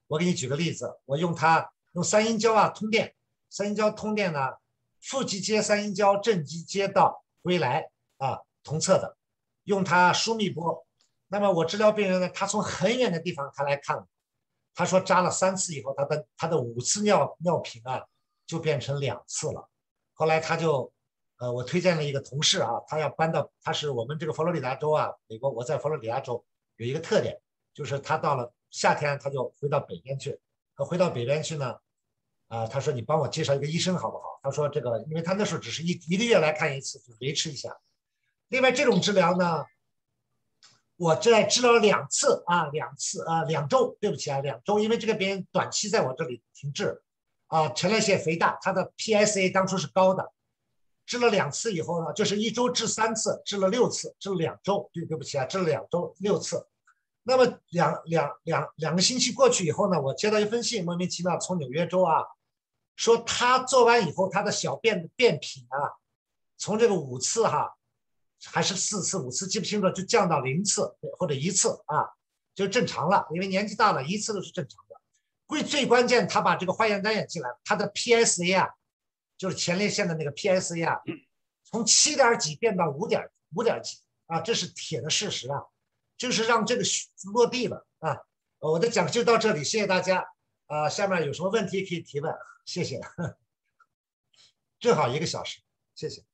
我给你举个例子，我用三阴交啊通电，三阴交通电呢，负极接三阴交，正极接到归来啊，同侧的，用它输密波。那么我治疗病人呢，他从很远的地方他来看了，他说扎了3次以后，他的5次尿频啊就变成2次了。后来他就我推荐了一个同事啊，他要搬到，他是我们这个佛罗里达州啊，美国，我在佛罗里达州有一个特点，就是他到了夏天他就回到北边去，回到北边去呢，他说你帮我介绍一个医生好不好？他说这个，因为他那时候只是一个月来看一次，就维持一下。另外这种治疗呢，我在治疗了2次啊，2周，对不起啊，2周，因为这个病人短期在我这里停滞啊，前列腺肥大，他的 PSA 当初是高的。治了2次以后呢，就是1周治3次，治了6次，治了2周，对不起啊，治了2周6次。那么两个星期过去以后呢，我接到一封信，莫名其妙从纽约州啊，说他做完以后，他的小便的便品啊，从这个5次还是4次5次记不清楚，就降到0次或者1次啊，就正常了，因为年纪大了，1次都是正常的。最关键，他把这个化验单也进来，他的 PSA 啊。就是前列腺的那个 PSA 啊，从7点几变到5点几啊，这是铁的事实啊，就是让这个落地了啊。我的讲就到这里，谢谢大家啊。下面有什么问题可以提问，谢谢。正好1个小时，谢谢，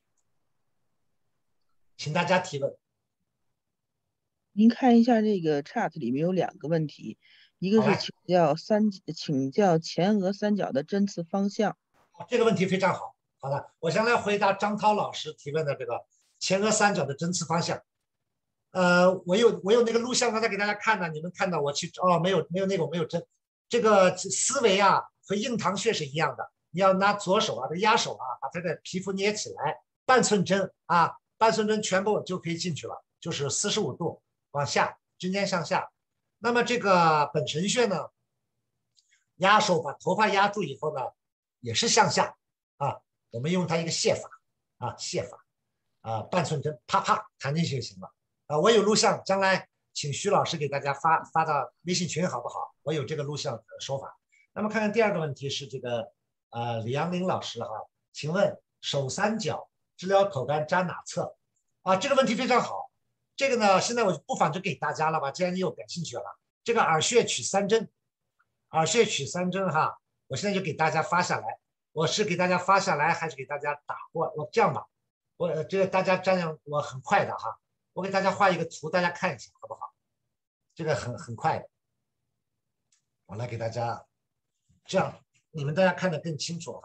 请大家提问。
您看一下这个 chart 里面有2个问题，一个是请教前额三角的针刺方向。
这个问题非常好。好的，我先来回答张涛老师提问的这个前额三角的针刺方向。我有那个录像，刚才给大家看的，你们看到我去没有那个我没有针。这个思维啊和印堂穴是一样的，你要拿左手啊，这压手啊，把它的皮肤捏起来，半寸针啊，半寸针全部就可以进去了，就是45度往下，针尖向下。那么这个本神穴呢，压手把头发压住以后呢，也是向下啊，我们用它一个泻法啊，泻法啊，半寸针啪啪弹进去就行了啊。我有录像，将来请徐老师给大家发到微信群好不好？我有这个录像的手法。那么看看第2个问题是这个李阳林老师请问手三角治疗口干扎哪侧啊？这个问题非常好。这个呢，现在我不妨就给大家了吧，既然你有感兴趣了，这个耳穴取3针，耳穴取3针我现在就给大家发下来。我是给大家发下来，还是给大家打？我这样吧，我这个大家占用我很快的我给大家画一个图，大家看一下好不好？这个很快的，我来给大家，这样你们大家看得更清楚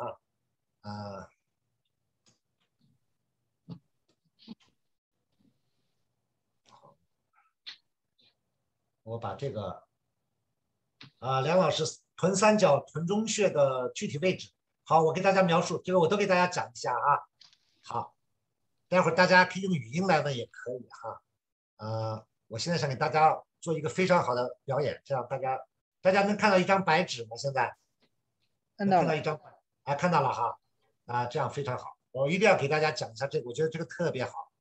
我把这个梁老师臀三角臀中穴的具体位置，好，我给大家描述，这个我都给大家讲一下好，待会儿大家可以用语音来问也可以我现在想给大家做一个非常好的表演，这样大家能看到一张白纸吗？现在
看到了，
看到一张看到了这样非常好，我一定要给大家讲一下这个，我觉得这个特别好。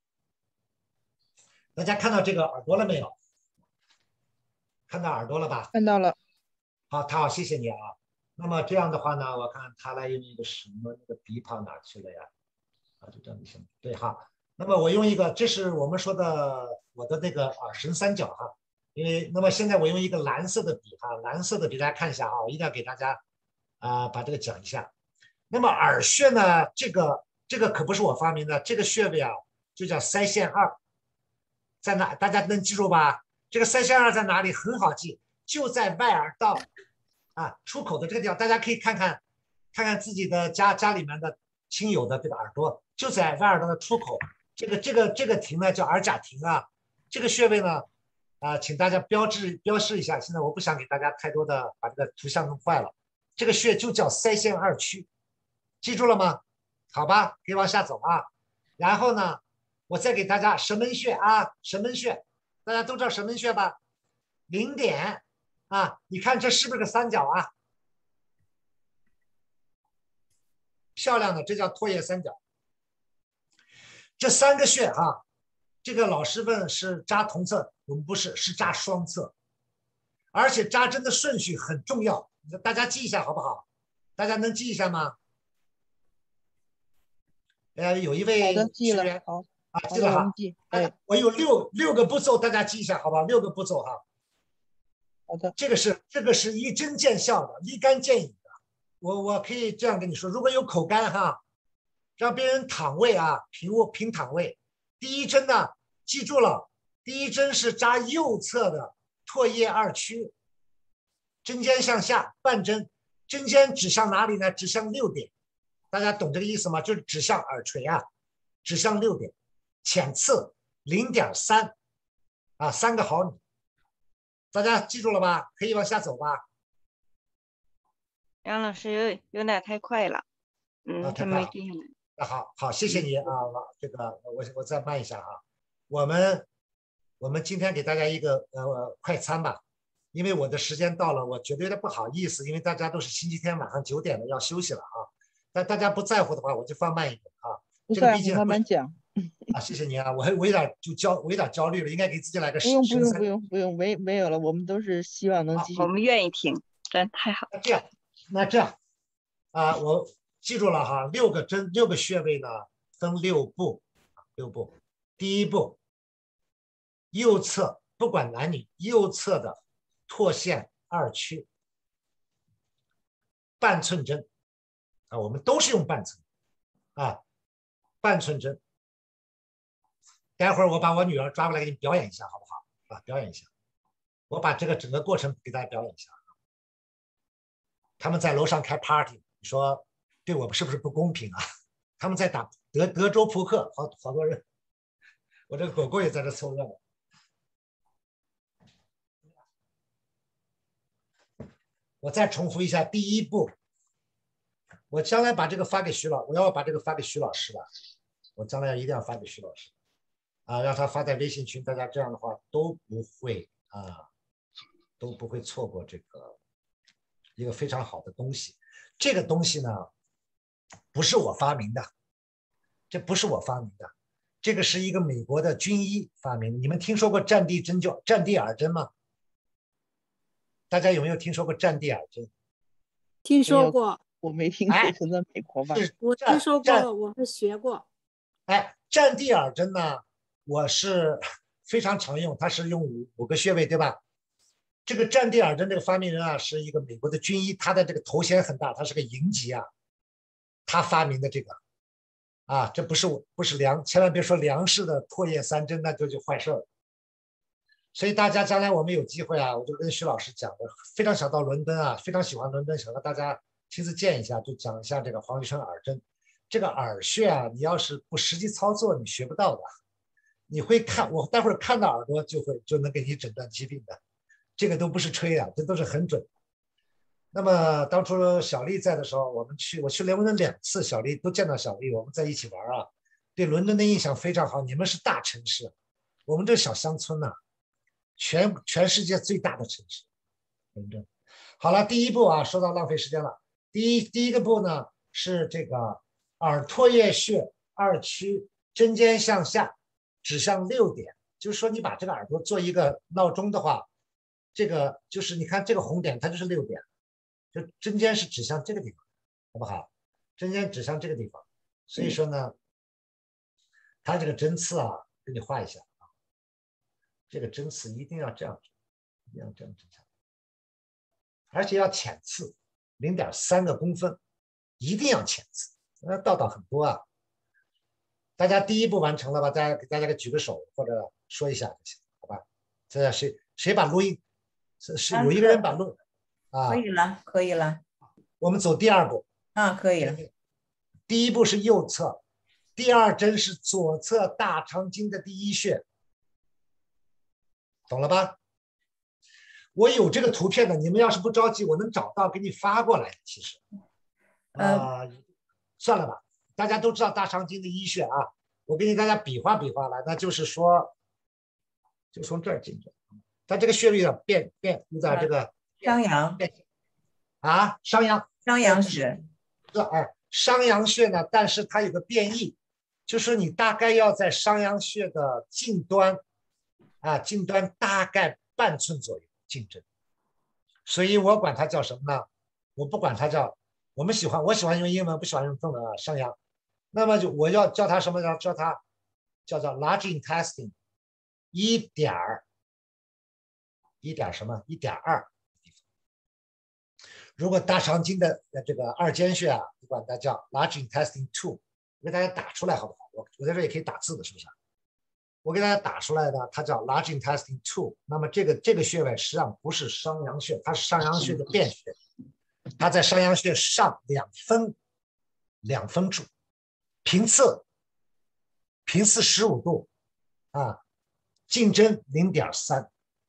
大家看到这个耳朵了没有？看到耳朵了吧？
看到了。
好，他好，谢谢你那么这样的话呢，我看他来用一个什么，那个鼻跑哪去了呀？就这样行，对那么我用一个，这是我们说的我的那个耳神三角因为那么现在我用一个蓝色的笔蓝色的笔大家看一下我一定要给大家把这个讲一下。那么耳穴呢，这个可不是我发明的，这个穴位就叫腮腺2，在哪？大家能记住吧？这个腮腺2在哪里？很好记，就在外耳道出口的这个地方，大家可以看看自己的家里面的亲友的这个耳朵，就在外耳道的出口。这个庭呢叫耳甲庭这个穴位呢请大家标示一下。现在我不想给大家太多的把这个图像弄坏了。这个穴就叫腮腺2区，记住了吗？好吧，可以往下走然后呢，我再给大家神门穴神门穴，大家都知道神门穴吧？0点你看这是不是个三角漂亮的，这叫唾液三角。这3个穴这个老师问是扎同侧，我们不是，是扎双侧。 而且扎针的顺序很重要，大家记一下好不好？大家能记一下吗？有一位
好的，记了，
学员
好，
啊，
好
记了哈。
的我们记，哎，
我有六个步骤，大家记一下，好吧？6个步骤哈。
好的，
这个是一针见效的，立竿见影的。我可以这样跟你说，如果有口干哈，让病人躺位啊，平躺位。第一针呢，记住了，第一针是扎右侧的唾液二区，针尖向下，半针，针尖指向哪里呢？指向6点，大家懂这个意思吗？就是指向耳垂啊，指向6点，浅刺0.3啊，3个毫米，大家记住了吧？可以往下走吧？
杨老师有点太快了，他
太快了。
没记下来。
好，谢谢你啊，这个我再慢一下啊。我们今天给大家一个快餐吧，因为我的时间到了，我觉得有点不好意思，因为大家都是星期天晚上9点了要休息了啊。但大家不在乎的话，我就放慢一点啊。
不在乎，
这个毕竟
慢慢讲。
啊，谢谢你啊，我有点焦虑了，应该给自己来个
不用
深三。
不用，没有了，我们都是希望能继续。
我们愿意听，真太好。
那这样啊，我记住了哈，6个穴位呢分6步，6步。第一步，右侧不管男女，右侧的唾腺二区，半寸针啊，我们都是用半寸啊，半寸针。待会儿我把我女儿抓过来给你表演一下，好不好？啊，表演一下，我把这个整个过程给大家表演一下。他们在楼上开 party， 你说对我们是不是不公平啊？他们在打德州扑克，好多人，我这个狗狗也在这凑热闹。我再重复一下第一步，我将来把这个发给我要把这个发给徐老师了，我将来一定要发给徐老师啊，让他发在微信群，大家这样的话都不会错过这个一个非常好的东西。这个东西呢，不是我发明的，这不是我发明的，这个是一个美国的军医发明的。你们听说过战地耳针吗？大家有没有听说过战地耳针？
听说过，
我没听说，是在美国吧？
我听说过，我是学过。
战地耳针呢，我是非常常用，它是用5个穴位，对吧？这个战地耳针这个发明人啊，是一个美国的军医，他的这个头衔很大，他是个营级啊，他发明的这个啊，这不是千万别说梁氏的唾液3针，那就坏事了。所以大家将来我们有机会啊，我就跟徐老师讲，我非常想到伦敦啊，非常喜欢伦敦，想和大家亲自见一下，就讲一下这个黄玉生耳针。这个耳穴啊，你要是不实际操作，你学不到的。你会看，我待会儿看到耳朵就能给你诊断疾病的，这个都不是吹啊，这都是很准。那么当初小丽在的时候，我去伦敦2次，小丽都见到小丽，我们在一起玩啊，对伦敦的印象非常好。你们是大城市，我们这小乡村呐，全世界最大的城市，伦敦。好了，第一步啊，说到浪费时间了。第一个步呢是这个耳唾液穴二区，针尖向下，指向6点。就是说你把这个耳朵做一个闹钟的话，这个就是你看这个红点，它就是6点，就针尖是指向这个地方，好不好？针尖指向这个地方，所以说呢，它这个针刺啊，给你画一下啊，这个针刺一定要这样，一定要这样针下，而且要浅刺，0.3个公分，一定要浅刺，那道很多啊。大家第一步完成了吧？给大家举个手或者说一下就行，好吧？这谁把录音？是有一个人把录啊？
可以了。
我们走第2步
啊，可以了。
第一步是右侧，第2针是左侧大肠经的第1穴，懂了吧？我有这个图片的，你们要是不着急，我能找到给你发过来。其实，算了吧。大家都知道大肠经的1穴啊，我给大家比划比划来，那就是说，就从这儿进去，它这个穴位有点有点这个
商阳
啊，商阳
穴，
商阳穴呢，但是它有个变异，就是你大概要在商阳穴的近端啊，近端大概半寸左右进针所以我管它叫什么呢？我不管它叫，我喜欢用英文，不喜欢用中文啊，上扬。那么我要叫它什么呢？叫它叫做 large intestine 1点什么1.2。如果大肠经的这个二间穴啊，你管它叫 large intestine 2。我给大家打出来好不好？我在这也可以打字的，是不是？我给大家打出来的，它叫 large intestine 2。那么这个穴位实际上不是商阳穴，它是上阳穴的变穴，它在上阳穴上2分处，平次15度啊，径针0.3。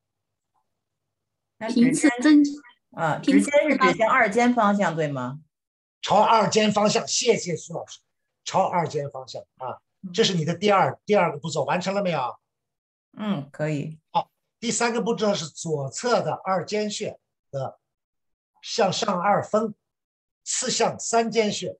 平次针
啊，直尖是指向二尖方向，对吗？
朝二尖方向，谢谢徐老师，朝二尖方向啊，这是你的第二个步骤，完成了没有？
嗯，可以。
好，第3个步骤是左侧的二间穴的向上2分，刺向3间穴。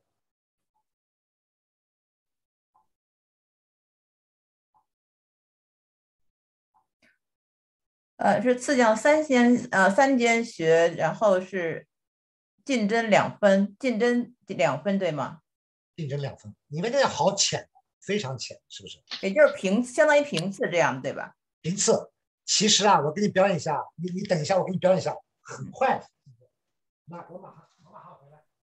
是刺向三间穴，然后是进针2分，进针2分，对吗？
进针2分，你们这好浅，非常浅，是不是？
也就是相当于平次这样，对吧？
平次，其实啊，我给你表演一下，你等一下，我给你表演一下，很快。那我马上回来。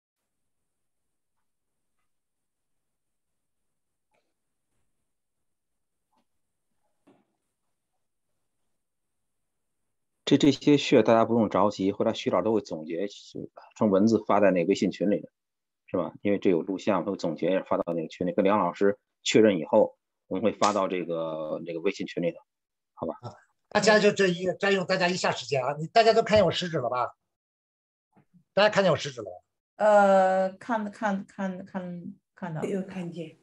这些穴大家不用着急，后来徐老都会总结成文字发在那个微信群里的，是吧？因为这有录像，会总结发到那个群里，跟梁老师确认以后，我们会发到这个微信群里的，好吧？
大家就占用大家一下时间啊！大家都看见我食指了吧？大家看见我食指了吧？
看到，
有看见。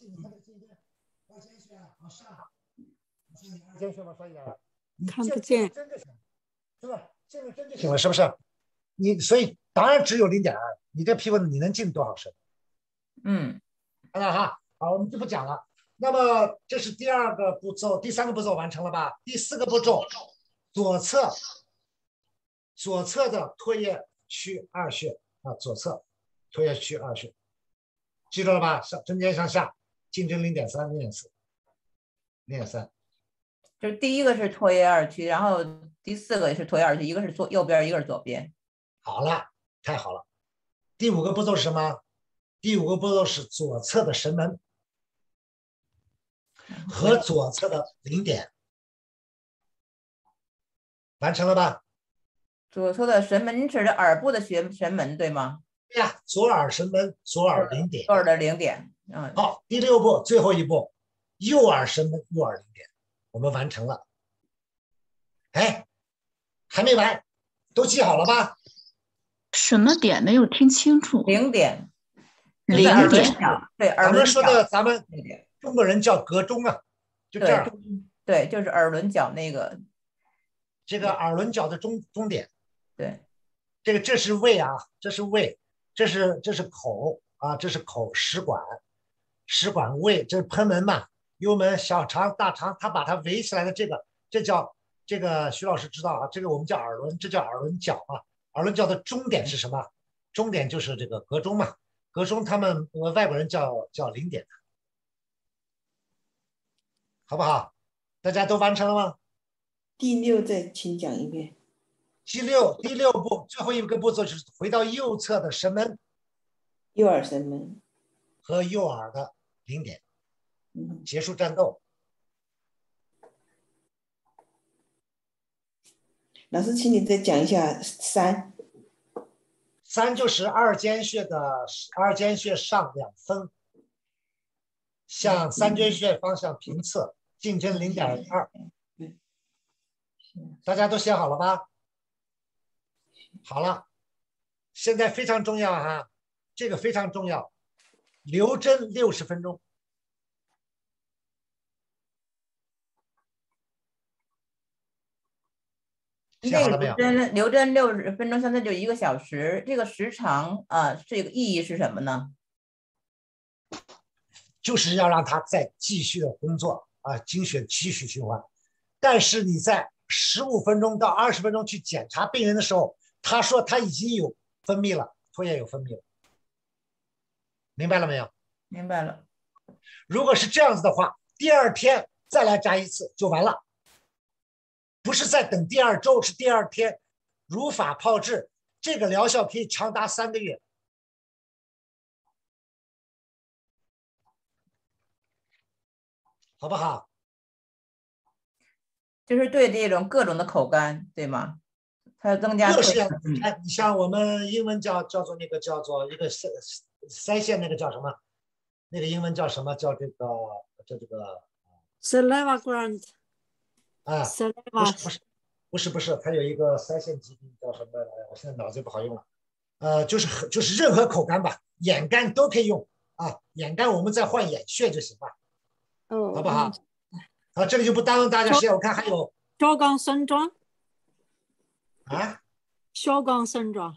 看不见，
是吧？这个针就行了，是不是？所以当然只有0.2，你这屁股你能进多少升？看到哈，好，我们就不讲了。那么这是第2个步骤，第3个步骤完成了吧？第4个步骤，左侧的唾液区2穴啊，左侧唾液区2穴，记住了吧？针尖向下，进针0.3、0.4、0.3。
就是第一个是唾液2区，然后第4个也是唾液2区，一个是右边，一个是左边。
好了，太好了。第5个步骤是什么？第5个步骤是左侧的神门和左侧的0点，完成了吧？
左侧的神门，你指的耳部的神门对吗？
对呀，左耳神门，左耳0点。
左耳的0点。
好，第6步，最后一步，右耳神门，右耳0点，我们完成了。哎，还没完，都记好了吧？
什么点没有听清楚
？0点。
0点。
对，
咱们说的，咱们中国人叫膈中啊，就这儿。
对，就是耳轮角那个。
这个耳轮角的中点。
对，
这是胃啊，这是胃，这是口啊，这是口食管胃，这是贲门嘛，幽门、小肠、大肠，它把它围起来的这叫徐老师知道啊，这个我们叫耳轮，这叫耳轮角啊。耳轮角的终点是什么？终点就是这个膈中嘛，膈中他们外国人叫0点的，好不好？大家都完成了吗？
第6再请讲一遍。
第六步，最后一个步骤就是回到右侧的神门，
右耳神门
和右耳的0点，结束战斗。
老师，请你再讲一下3。
3就是二间穴上2分，向3间穴方向平刺，进针0.2。大家都写好了吧？好了，现在非常重要哈，这个非常重要，留针60分钟。写好了没有？
留针60分钟，相当于就1个小时。这个时长这个意义是什么呢？
就是要让它再继续的工作啊，经血继续循环。但是你在15分钟到20分钟去检查病人的时候， 他说他已经有分泌了，唾液有分泌了，明白了没有？
明白了。
如果是这样子的话，第2天再来扎一次就完了，不是再等第2周，是第2天，如法炮制，这个疗效可以长达3个月。好不好？
就是对这种各种的口干，对吗？它要增加
各式样的。哎，你像我们英文叫做那个叫做一个腮腺那个叫什么？那个英文叫什么？叫这个
saliva gland。
啊，
saliva
不是，它有一个腮腺疾病叫什么来着？我现在脑子不好用了。就是任何口干吧，眼干都可以用啊。眼干我们再换眼穴就行了，好不好？好，这里就不耽误大家时间。我看还有
小岗症状
啊，
小岗症状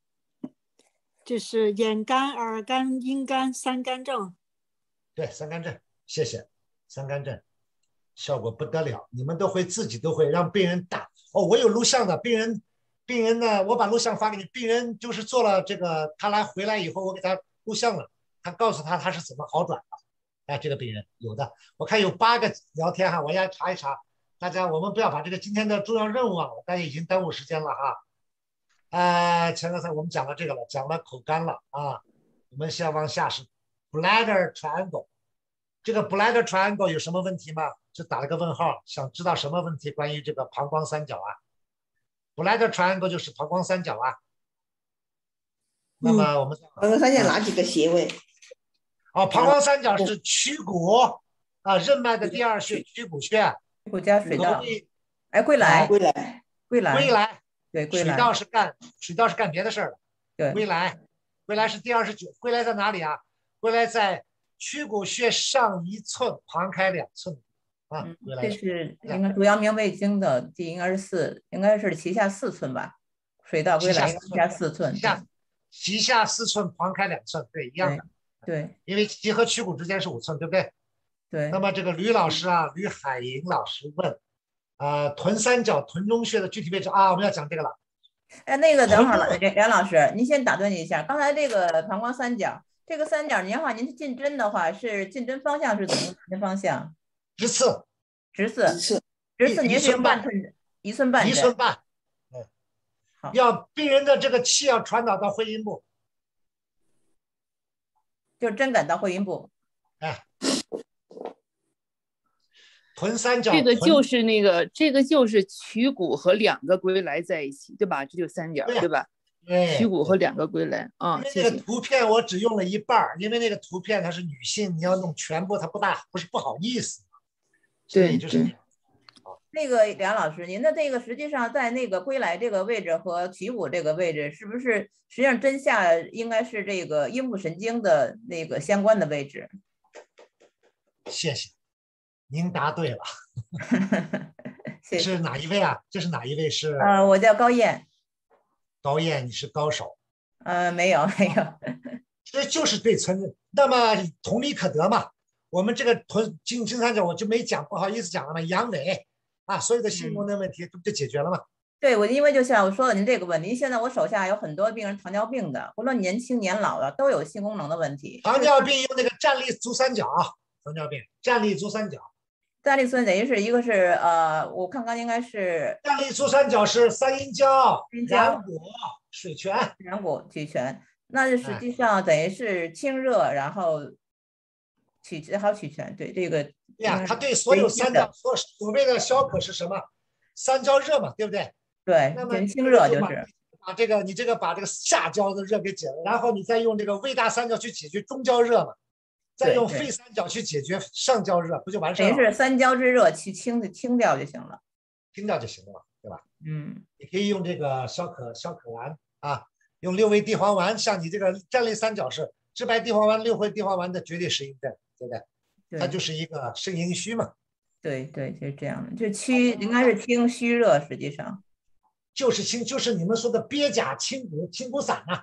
就是眼干、耳干、咽干、三干症。
对，三干症，谢谢，三干症效果不得了，你们自己都会让病人打。哦，我有录像的，病人呢，我把录像发给你。病人就是做了这个，他回来以后，我给他录像了，他告诉他是怎么好转的。哎，这个病人有的，我看有8个聊天哈，我要查一查。大家，我们不要把这个今天的重要任务忘了，大家已经耽误时间了哈。前刚才我们讲了这个了，讲了口干了啊。我们先往下是 bladder triangle， 这个 bladder triangle 有什么问题吗？就打了个问号，想知道什么问题？关于这个膀胱三角啊 ，bladder triangle 就是膀胱三角啊。那么我们
膀胱三角哪几个穴位？
膀胱三角是曲骨啊，任脉的第2穴曲骨穴，
曲骨加水道。哎，归来，对，归来。
水道是干别的事儿的。
对，
归来是第29，归来在哪里啊？归来在曲骨穴上1寸，旁开2寸啊。
这是应该足阳明胃经的第应该是4，应该是脐下4寸吧？水道归来脐下4寸，
脐下4寸，旁开2寸，对，一样的。
对，
因为脐和曲骨之间是5寸，对不对？
对。
那么这个吕老师啊，吕海莹老师问，臀三角臀中穴的具体位置啊，我们要讲这个了。
哎，那个等会儿，梁老师，您先打断你一下，刚才这个膀胱三角，这个三角，您进针的话是进针方向是怎么进方向？
直刺，
您是用半寸，1寸半
，1寸半。
好，
要病人的这个气要传导到会阴部。
就针感到会阴部，
哎，臀三角，
这个就是曲骨和2个归来在一起，对吧？这就三角，对吧？
对，
曲骨和2个归来啊。
因为那个图片我只用了一半，因为那个图片它是女性，你要弄全部，它不是不好意思。
对，
就是
那个梁老师，您的这个实际上在那个归来这个位置和曲骨这个位置，是不是实际上针下应该是这个阴部神经的那个相关的位置？
谢谢，您答对了。
谢谢。
是哪一位啊？这是哪一位？是
我叫高燕。
高燕，你是高手？
没有。
这就是对存的。那么同理可得嘛。我们这个金三角我就没讲，不好意思讲了嘛。阳痿啊，所有的性功能问题就解决了嘛。
对，因为就像我说的您这个问题，现在我手下有很多病人糖尿病的，无论年轻年老的都有性功能的问题。
糖尿病用那个站立足三角，糖尿病站立足三角。
站立足三角一个是我看看应该是
站立足三角是三阴交、然谷、水泉、
然谷、曲泉，那是实际上等于是清热，然后还有曲泉，对这个。
对呀，它对所有三角所谓的消渴是什么？三焦热嘛，对不对？
对，
那么
清热就是
把这个把这个下焦的热给解了，然后你再用这个胃大三角去解决中焦热嘛，再用肺三角去解决上焦热，不就完事了？
等于是三焦之热去清掉就行了，
清掉就行了嘛，对吧？
嗯，
你可以用这个消渴丸啊，用6味地黄丸，像你这个站立三角是知白地黄丸、6味地黄丸的绝对适应症，对不对？它就是一个肾阴虚嘛。
对，就是这样的，就应该是清虚热，实际上
就是你们说的鳖甲清骨散啊，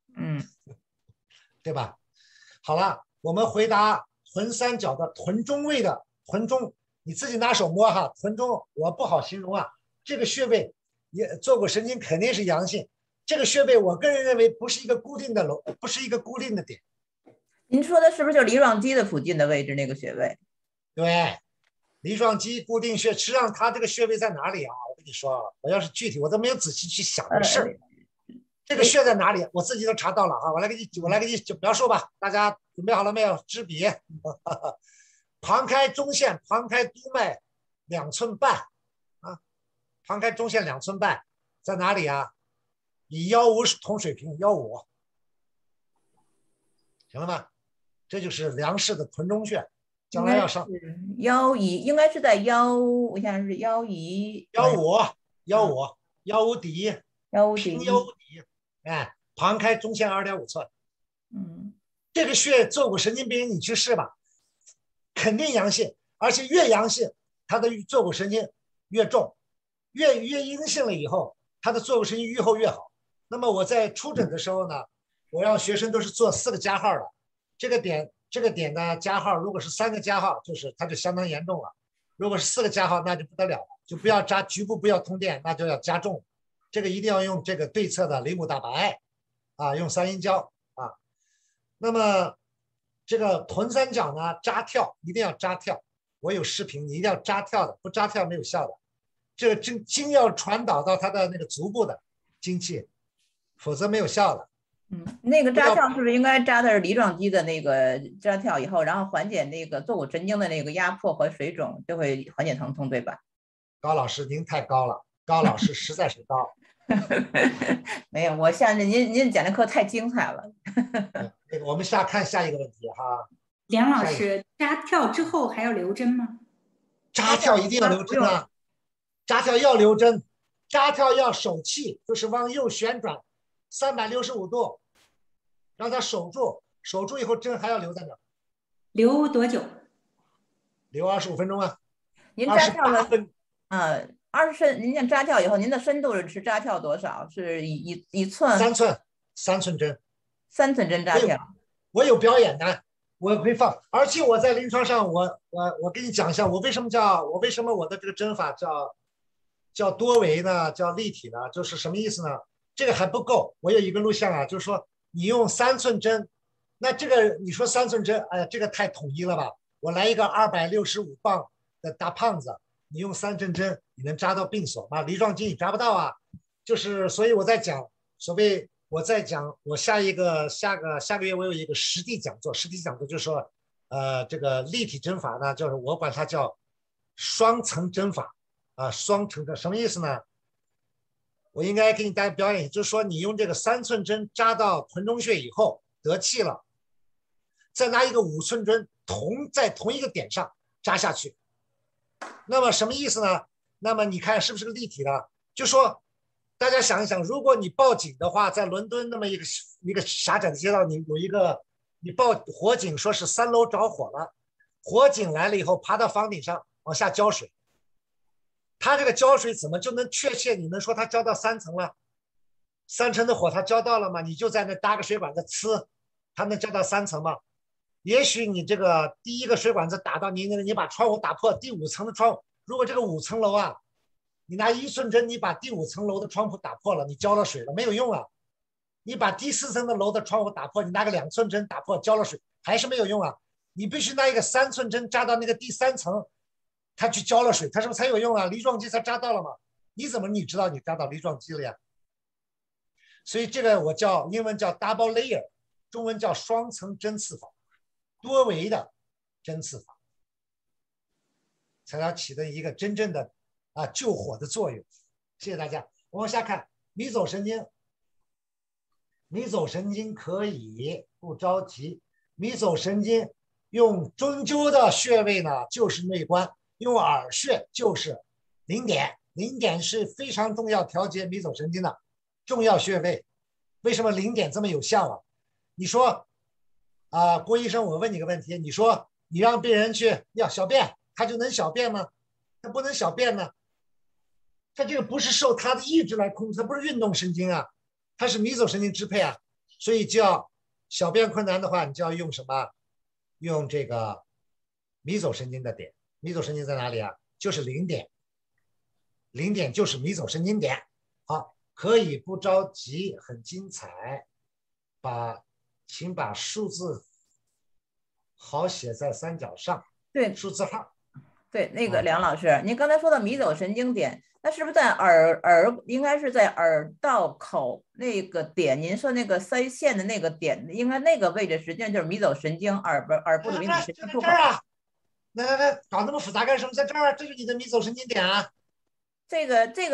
对吧？好了，我们回答臀三角的臀中位的臀中，你自己拿手摸哈，臀中我不好形容啊，这个穴位也坐骨神经肯定是阳性， 这个穴位我个人认为不是一个固定的不是一个固定的点。
您说的是不是就是梨状肌的附近的位置那个穴位？
对，梨状肌固定穴，实际上它这个穴位在哪里啊？我跟你说，我要是具体我都没有仔细去想这个事儿。这个穴在哪里？我自己都查到了啊！我来给你描述吧。大家准备好了没有？支笔。旁开中线，旁开督脉2寸半啊，旁开中线2寸半，在哪里啊？与腰五同水平，腰五，行了吗？这就是梁氏的臀中穴，将来要上
腰仪，应该是在腰，我想是腰仪，
腰五底，平腰五底，哎，旁开中线2.5寸，这个穴坐骨神经病你去试吧，肯定阳性，而且越阳性，它的坐骨神经越重，越阴性了以后，它的坐骨神经愈后越好。那么我在出诊的时候呢，我让学生都是做4个加号的，这个点呢加号，如果是3个加号，就是它就相当严重了；如果是4个加号，那就不得了了，就不要扎局部，不要通电，那就要加重。这个一定要用这个对侧的雷姆大白啊，用3阴交啊。那么这个臀三角呢，扎跳一定要扎跳，我有视频，你一定要扎跳的，不扎跳没有效的。这个精要传导到它的那个足部的精气，否则没有效的。
那个扎跳是不是应该扎的是梨状肌的那个扎跳以后，然后缓解那个坐骨神经的那个压迫和水肿，就会缓解疼痛，对吧？
高老师您太高了，高老师实在是高。
没有，我现在您讲的课太精彩了。
那个我们看下一个问题哈。
梁老师，扎跳之后还要留针吗？
扎跳一定要留针啊！扎跳要留针，扎跳要手气，就是往右旋转365度，让它守住，守住以后针还要留在那儿。
留多久？
留25分钟啊。
您扎跳了您像扎跳以后，您的深度是扎跳多少？是一寸
？3寸针。
3寸针扎跳。
我有表演的，我会放。而且我在临床上，我跟你讲一下，我为什么我的这个针法叫多维呢？叫立体呢？就是什么意思呢？这个还不够。我有一个录像啊，就是说你用3寸针，那这个你说3寸针，哎呀，这个太统一了吧？我来一个265磅的大胖子。你用3寸针，你能扎到病所吗？梨状肌你扎不到啊。就是所以我在讲，我下个月我有一个实地讲座，就是说，这个立体针法呢，就是我管它叫双层针法啊，双层针什么意思呢？我应该给你大家表演，就是说你用这个3寸针扎到臀中穴以后得气了，再拿一个5寸针在同一个点上扎下去。那么什么意思呢？那么你看是不是个立体的？就说大家想一想，如果你报警的话，在伦敦那么一个狭窄的街道，你报火警，说是3楼着火了，火警来了以后爬到房顶上往下浇水，他这个浇水怎么就能确切你能说他浇到3层了？3层的火他浇到了吗？你就在那搭个水管子呲，他能浇到3层吗？也许你这个第一个水管子打到你把窗户打破，第5层的窗户，如果这个5层楼啊，你拿1寸针，你把第5层楼的窗户打破了，你浇了水了，没有用啊。你把第4层的楼的窗户打破，你拿个2寸针打破，浇了水还是没有用啊。你必须拿一个3寸针扎到那个第3层，他去浇了水，他是不是才有用啊？梨状肌才扎到了嘛？你知道你扎到梨状肌了呀？所以这个我英文叫 double layer， 中文叫双层针刺法。多维的针刺法才要起的一个真正的救火的作用。谢谢大家。我往下看，迷走神经。迷走神经可以不着急，迷走神经用针灸的穴位呢就是内关，用耳穴就是0点，0点是非常重要调节迷走神经的重要穴位。为什么0点这么有效啊？你说郭医生，我问你个问题，你说你让病人去要小便，他就能小便吗？他不能小便呢，他这个不是受他的意志来控制，他不是运动神经啊，他是迷走神经支配啊，所以就要小便困难的话，你就要用什么？用这个迷走神经的点。迷走神经在哪里啊？就是0点，0点就是迷走神经点。好， 可以不着急，很精彩。请把数字好写在三角上。
对，
数字号。
对，那个梁老师，您刚才说到迷走神经点，那是不是在应该是在耳道口那个点？您说那个腮腺的那个点，应该那个位置实际上就是迷走神经，耳部的迷走神经出口。
那搞那么复杂干什么？在这儿，这是你的迷走神经点啊。
这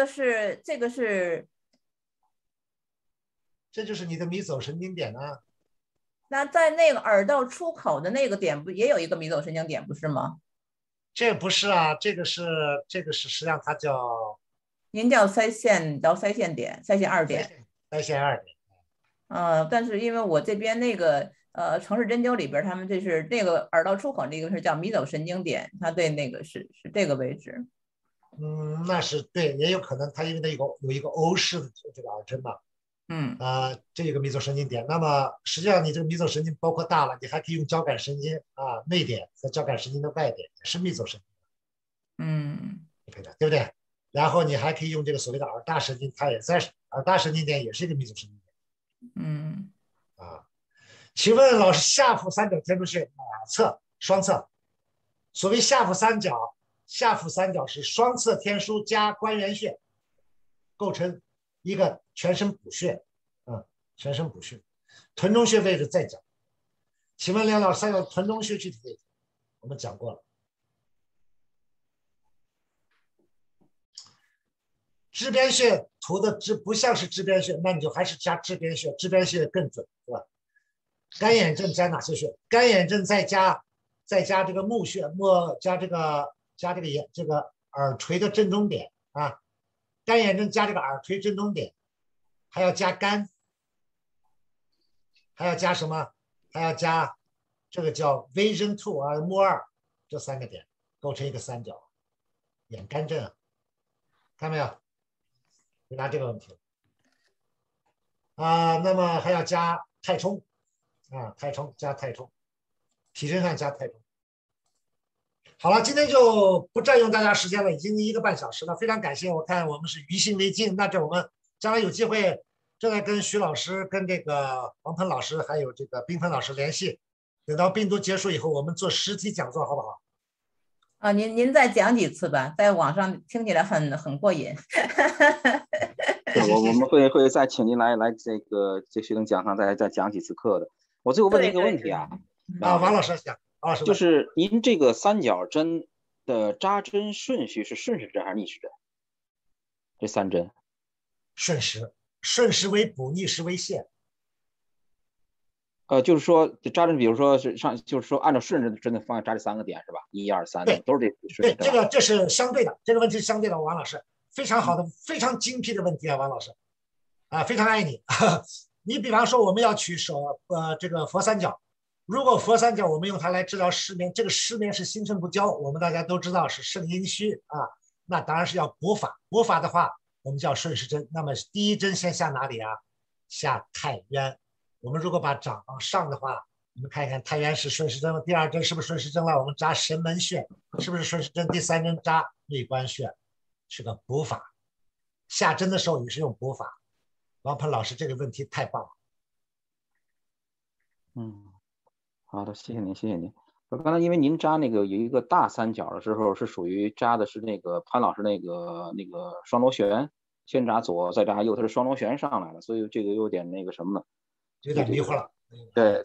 就是你的迷走神经点啊。
那在那个耳道出口的那个点，不也有一个迷走神经点，不是吗？
这不是啊，这个是实际上它叫，
您叫腮腺点，腮腺2点，
腮腺2点。
但是因为我这边那个城市针灸里边，他们这是那个耳道出口那个是叫迷走神经点，它对那个是这个位置。
那是对，也有可能它因为它有一个欧式的这个耳针嘛。这有个迷走神经点。那么实际上你这个迷走神经包括大了，你还可以用交感神经啊内点和交感神经的外点也是迷走神经。对不对？然后你还可以用这个所谓的耳大神经，它也在耳大神经点也是一个迷走神经点。请问老师，下腹三角天枢穴哪侧？双侧。所谓下腹三角是双侧天枢加关元穴，构成一个全身补穴。全身补穴。臀中穴位置再讲。请问梁老师，臀中穴具体位置我们讲过了。支边穴图的不像是支边穴，那你就还是加支边穴，支边穴更准，是吧？干眼症加哪些穴？干眼症再加这个目穴，加这个耳垂的正中点啊。干眼症加这个耳垂正中点，还要加肝，还要加什么？还要加这个叫 Vision 2啊，目2，这3个点构成一个三角。眼干症，看没有？回答这个问题那么还要加太冲加太冲，体征上加太冲。好了，今天就不占用大家时间了，已经1个半小时了，非常感谢。我看我们是余兴未尽，那这我们将来有机会正在跟徐老师、跟这个王鹏老师还有这个缤纷老师联系，等到病毒结束以后，我们做实体讲座，好不好？
您再讲几次吧，在网上听起来很过瘾。
对，我们会再请您来这个学生讲堂再讲几次课的。我最后问一个问题啊，
王老师讲，
就是您这个三角针的扎针顺序是顺时针还是逆时针？这3针？
顺时为补，逆时为泻。
就是说扎针，比如说就是说按照顺时针的方向扎这3个点是吧？1、2、3，
对，
都是这顺时针。
这是相对的，这个问题是相对的，王老师非常好的、非常精辟的问题啊，王老师非常爱你。你比方说我们要取这个佛三角，如果佛三角我们用它来治疗失眠，这个失眠是心肾不交，我们大家都知道是肾阴虚那当然是要补法。补法的话，我们叫顺时针。那么第1针先下哪里啊？下太渊。我们如果把掌往上的话，你们看一看太渊是顺时针了，第2针是不是顺时针了？我们扎神门穴是不是顺时针？第3针扎内关穴，是个补法。下针的时候也是用补法。王鹏老师这个问题太棒了。
好的，谢谢您，谢谢您。刚才因为您扎那个有一个大三角的时候，是属于扎的是那个潘老师那个双螺旋，先扎左再扎右，它是双螺旋上来了，所以这个有点那个什么呢？
有点迷惑了。
对，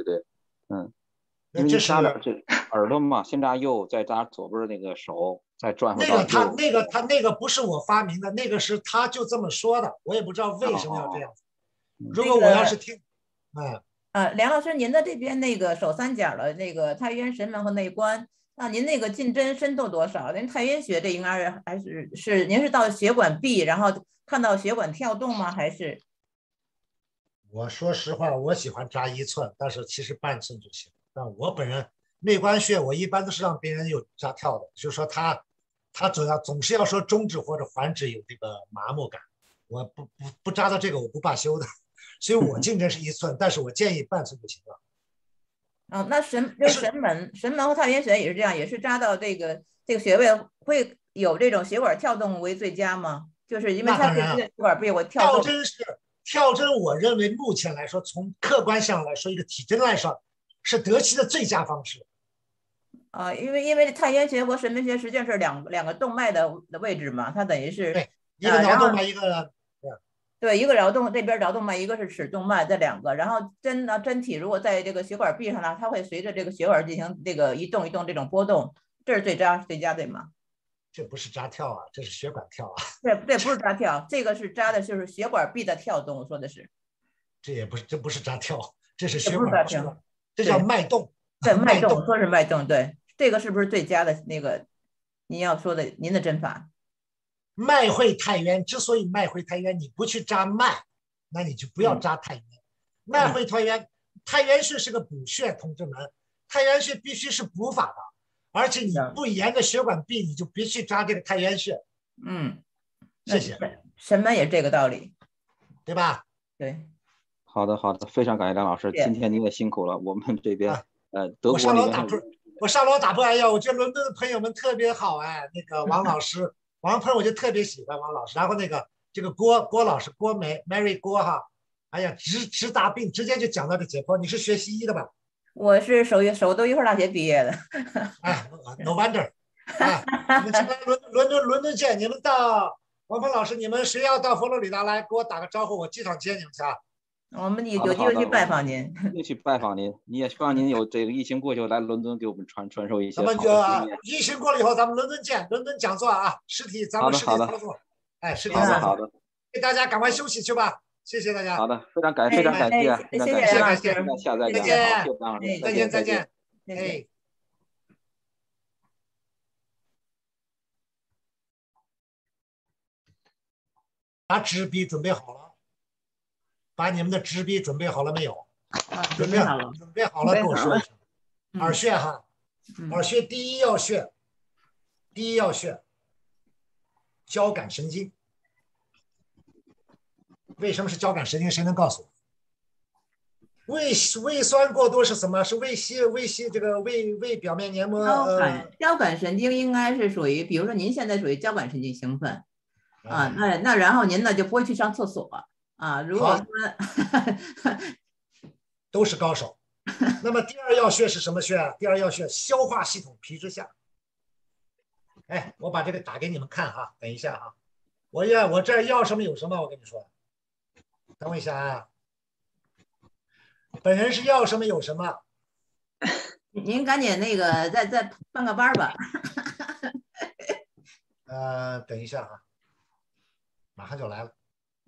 因为扎的这耳朵嘛，先扎右，再扎左边那个手，再转回到右。
他那个不是我发明的，那个是他就这么说的，我也不知道为什么要这样子。如果我要是听，
梁老师，您的这边那个手三角的那个太渊、神门和内关，那您那个进针深度多少？您太渊穴这应该还是您是到血管壁，然后看到血管跳动吗？还是？
我说实话，我喜欢扎1寸，但是其实半寸就行。但我本人内关穴，我一般都是让别人有扎跳的，就是说他总是要说中指或者环指有这个麻木感，我不扎到这个我不罢休的，所以我进针是1寸，但是我建议半寸就行了。
那神门和太渊穴也是这样，也是扎到这个穴位会有这种血管跳动为最佳吗？ 就是因为它这个血管壁我跳动。
跳针，我认为目前来说，从客观上来说，一个体征来说，是得期的最佳方式。
因为太渊穴和神门穴实际上是两个动脉的位置嘛，它等于是
对一个桡动脉，一个
对一个这边桡动脉，一个是尺动脉，这两个，然后针体如果在这个血管壁上呢，它会随着这个血管进行这个一动这种波动，这是最佳对吗？
这不是扎跳啊，这是血管跳啊。
对，不是扎跳，这个是扎的就是血管壁的跳动，我说的是。这
不是扎跳，这是血管跳，这叫脉动。
对，脉动，说是脉动，对，这个是不是最佳的那个您要说的您的针法？
脉会太渊，之所以脉会太渊，你不去扎脉，那你就不要扎太渊。脉会太渊，太渊穴是个补血，同志们，太渊穴必须是补法的。而且你不沿着血管壁，你就别去扎这个太渊穴。谢谢。
神门也是这个道理，
对吧？
对。
好的，非常感谢梁老师，今天您也辛苦了。我们这边德国
我上楼打破，哎呀，我觉得伦敦的朋友们特别好哎，那个王老师，王鹏我就特别喜欢王老师，然后那个这个郭老师郭Mary 郭哈，哎呀直达病，直接就讲到这解剖。你是学西医的吧？
我是首都医科大学毕业的。
哎 ，no wonder。哎，你们伦敦见，你们到王鹏老师，你们谁要到佛罗里达来，给我打个招呼，我机场接你们去啊。
我们有机会去拜访您。
去拜访您，你也希望您有这个疫情过去来伦敦给我们传授一些。
咱们就疫情过了以后，咱们伦敦见，伦敦讲座啊，咱们实体操作。哎，实体操作。
好的。
给大家赶快休息去吧。谢谢大家。
好的，非常感谢，
谢谢，
下再见，
再见。哎。把纸笔准备好了，把你们的纸笔准备好了没有？准备好了，跟我说一声。耳穴哈，耳穴第一要穴，交感神经。为什么是交感神经？谁能告诉我？胃酸过多是什么？是胃吸这个胃表面黏膜。
交感神经应该是属于，比如说您现在属于交感神经兴奋啊，那然后您呢就不会去上厕所啊。如果说
都是高手。那么第二要穴是什么穴啊？第二要穴消化系统皮质下。哎，我把这个打给你们看哈，等一下哈。我这儿要什么有什么，我跟你说。等我一下啊。本人是要什么有什么。
您赶紧那个再办个班吧。
等一下啊，马上就来了，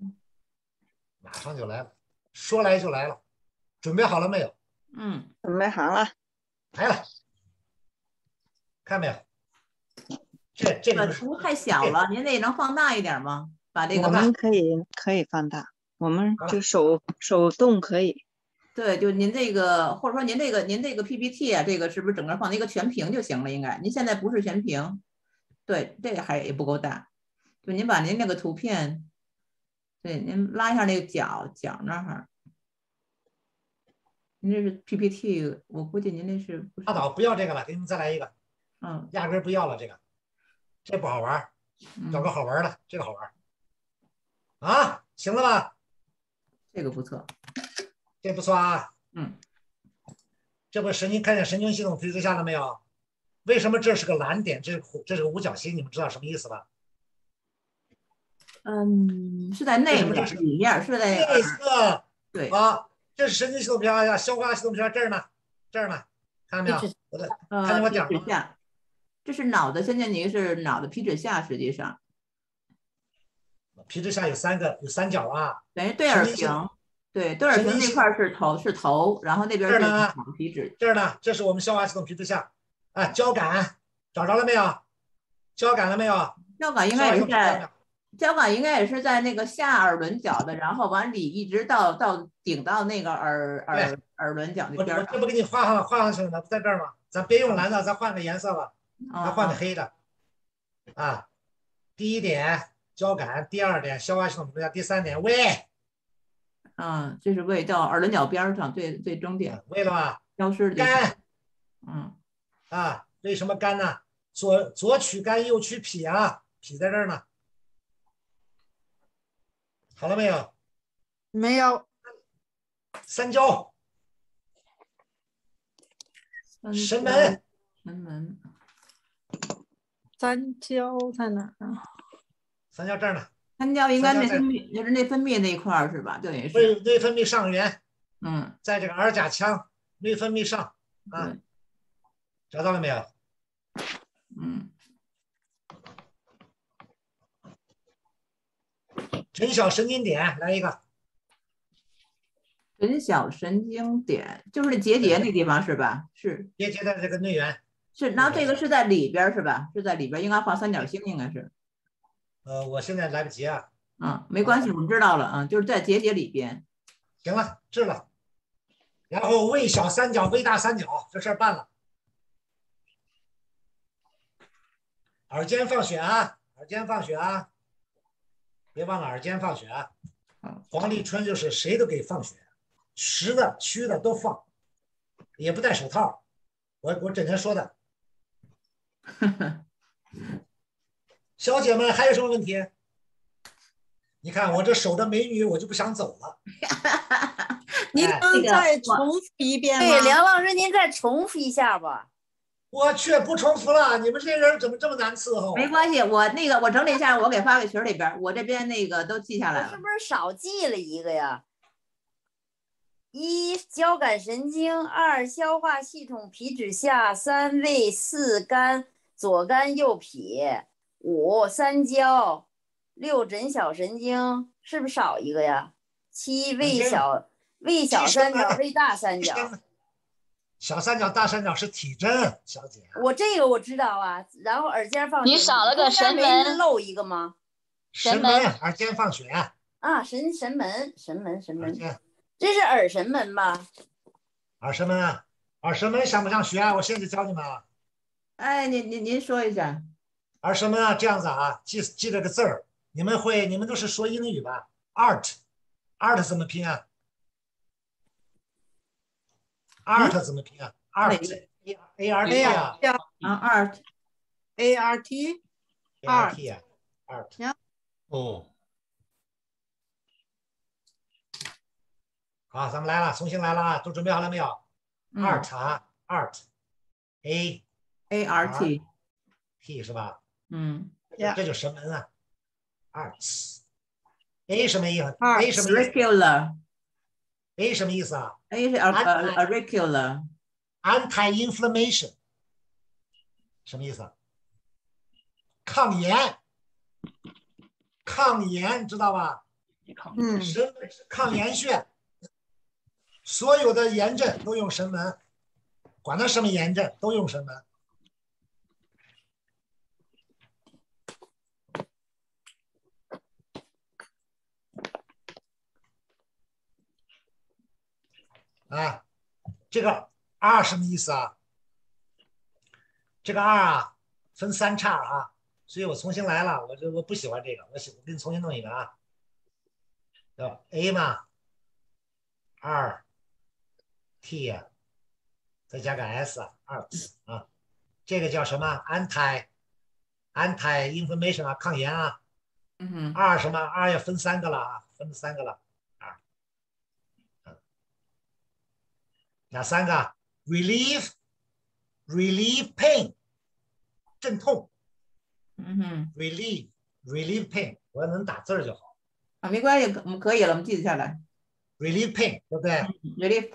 说来就来了，准备好了没有？
准备好了，
来了，看没有？
这个图太小了，您那能放大一点吗？把这个
我们可以放大，我们就手动可以。
对，就您这个，或者说您这个 PPT 啊，这个是不是整个放在一个全屏就行了？应该，您现在不是全屏，对，这个还也不够大。就您把您那个图片，对，您拉一下那个角那儿。您这是 PPT， 我估计您那是
拉倒，不要这个了，给你们再来一个。压根不要了，这不好玩，找个好玩的，这个好玩。啊，行了吧？
这个不错。
这不错啊，这不看见神经系统皮质下了没有？为什么这是个蓝点？这是个五角星，你们知道什么意思吧？
是在内面里面，是在
内侧。
对
啊，这是神经系统皮质下，消化系统皮质这儿呢，看到没有？看见我点吗？
这是脑的，现在您是脑的皮质下，实际上。
皮质下有三角啊，
等于对耳屏。对，对耳屏那块是头，然后那边是脑皮质。
这儿呢，这是我们消化系统皮质下。啊，交感找着了没有？交感应该也是在那个下耳轮角的，然后往里一直到顶到那个耳轮角那边。 我这不给你画上去了吗？不在这儿吗？咱别用蓝的，咱换个颜色吧，咱换个黑的。啊，第一点交感，第二点消化系统皮质下，第三点胃。
这是胃到耳轮角边上最终点，
胃了吧？
消失的
肝。为什么肝呢？左取肝，右取脾啊，脾在这儿呢。 好了没有？
没有。
三焦。神门。
神门。
三焦在哪儿啊？
三焦这儿呢。
三焦应该内分泌，就是内分泌那一块儿是吧？就等于是
内分泌上缘。
嗯，
在这个耳甲腔内分泌上啊，找到了没有？
嗯。
枕小神经点来一个。
枕小神经点就是结节那地方是吧？是
结节的这个内缘。
是，然后这个是在里边是吧？是在里边，应该画三角形，应该是。
我现在来不及啊。
没关系，我们知道了啊，就是在结节里边。
行了，治了。然后胃小三角、胃大三角，这事儿办了。耳尖放血啊，耳尖放血啊，别忘了耳尖放血啊。黄立春就是谁都给放血，实的、虚的都放，也不戴手套。我整天说的。小姐们还有什么问题？你看我这守着美女，我就不想走了。
您能再重复一遍吗？
对，梁老师，您再重复一下吧。
我去，不重复了。你们这些人怎么这么难伺候？
没关系，我整理一下，我给发给群里边，我这边那个都记下来了。
是不是少记了一个呀？1. 交感神经，2. 消化系统皮脂下，3. 胃，4. 肝，左肝右脾，5. 三焦，6. 枕小神经，是不是少一个呀？7. 胃小三角，胃大三角。
小三角、大三角是体征，小姐。
我这个我知道啊，然后耳尖放血。
你少了个神门，
没漏一个吗？
神门，耳尖放血。
啊，神门，这是耳神门吧？
耳神门啊，耳神门想不想学啊？我现在教你们啊。
哎，您说一下。
耳神门啊，这样子啊，记这个字儿，你们都是说英语吧 ？art 怎么拼啊？art 怎么拼啊 ？art A R T 啊
，art
A R T
art 啊 art
哦，
好，咱们来了，重新来了啊，都准备好了没有？art 啊 art A
R T
T 是吧？
这
就神门啊 ，arts A 什么意思
？A 什么意思
？A 什么意思啊
？A 是 auricular
anti-inflammation 什么意思？抗炎，知道吧？神门是抗炎穴，所有的炎症都用神门，管它什么炎症都用神门。啊，这个 R 什么意思啊？这个 R 啊，分3叉啊，所以我重新来了。我不喜欢这个，我给你重新弄一个啊。叫 A 嘛，R T 再加个 S 2啊，这个叫什么 ？anti-inflammation 啊，抗炎啊。R 什么 ？R 要分3个了啊，分3个了。哪3个 ？relieve pain， 镇痛。relieve pain， 我要能打字儿就好。
啊，没关系，我们可以了，我们记得下来。
relieve pain， 对不对
？relieve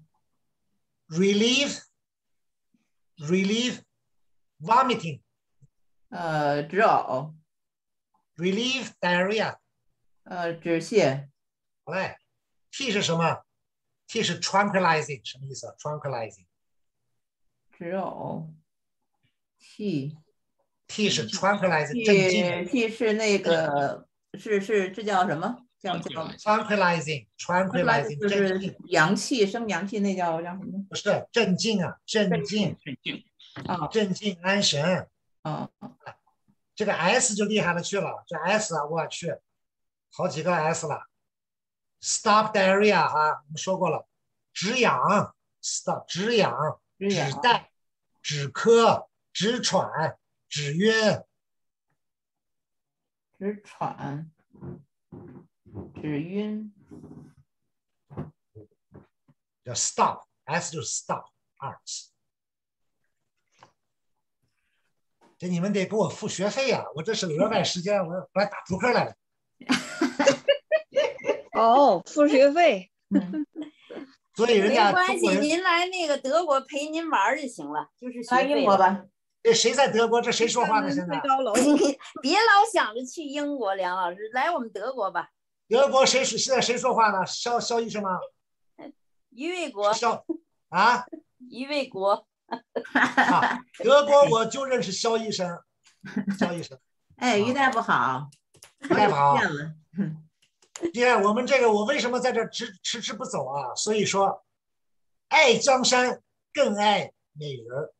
pain。relieve vomiting。
止呕。
relieve diarrhea。
止泻。
好嘞 ，T 是什么？T 是 tranquilizing， 什么意思 ？tranquilizing。
止呕。T
是 tranquilizing， 镇静。
T 是那个这叫什么？叫
tranquilizing，
就是阳气生阳气，那叫什么？
不是镇静啊，镇静
啊，
镇静安神
啊。
这个 S 就厉害了去了，这 S 啊，我去，好几个 S 了。Stop diarrhea 啊，我们说过了，止痒 ，stop 止痒、止带、止咳、止喘、止晕、
止喘。 止晕。
叫 stop，S 就是 stop arts。这你们得给我付学费呀、我这是额外时间，我来打扑克来了。
哦，付学费。
所以人家
没关系，您来那个德国陪您玩就行了，就是学
来英国吧。
这谁在德国？这谁说话呢？现在
别老想着去英国，梁老师，来我们德国吧。
德国现在谁说话呢？肖医生吗？
于卫国。
啊？
于卫国。
啊，德国我就认识肖医生。肖医生。
哎，于大夫好。
于大夫好。爹，我们这个我为什么在这迟不走啊？所以说，爱江山更爱美人。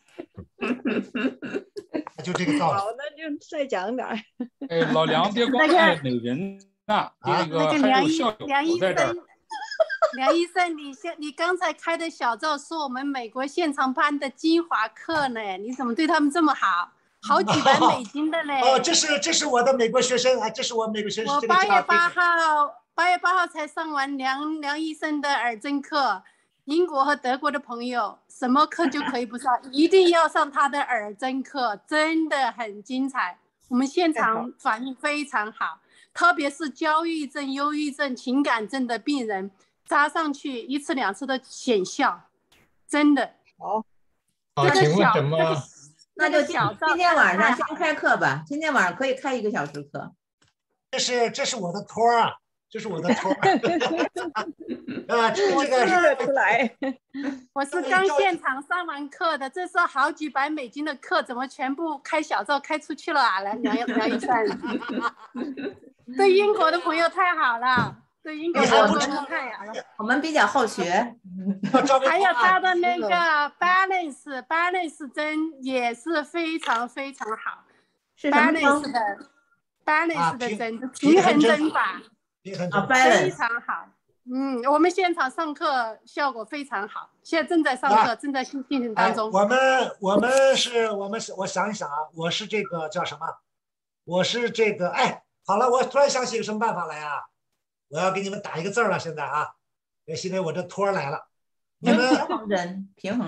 就这个道理。
好，那就再讲点儿。
哎，老梁别光爱美人呐，这个还有校友在这儿。
梁医生，你刚才开的小灶是我们美国现场班的精华课呢，你怎么对他们这么好？好几百美金的嘞！
哦，这是我的美国学生啊，这是我美国学生。
我8月8号才上完梁医生的耳针课，英国和德国的朋友什么课就可以不上，一定要上他的耳针课，真的很精彩。我们现场反应非常好，特别是焦虑症、忧郁症、情感症的病人，扎上去1次2次的显效，真的。
好，
请问怎么？
那就今天晚上先开课吧，今天晚上可以开1个小时课。
这是我的托儿啊，这是我的托儿。这个
出来。
我是刚现场上完课的，这是好几百美金的课，怎么全部开小灶开出去了啊？梁医生，对英国的朋友太好了。对，英国的朋友太好了。
我们比较好学。
还有他的那个 balance 针也是非常非常好。
是什么
？balance 的针，平衡针法，非常好。我们现场上课效果非常好，现在正在上课，正在进行当中。
我想一想啊，我是这个叫什么？我是这个好了，我突然想起个什么办法来啊！我要给你们打一个字了，现在啊，因为我这托来了。你们
平衡针，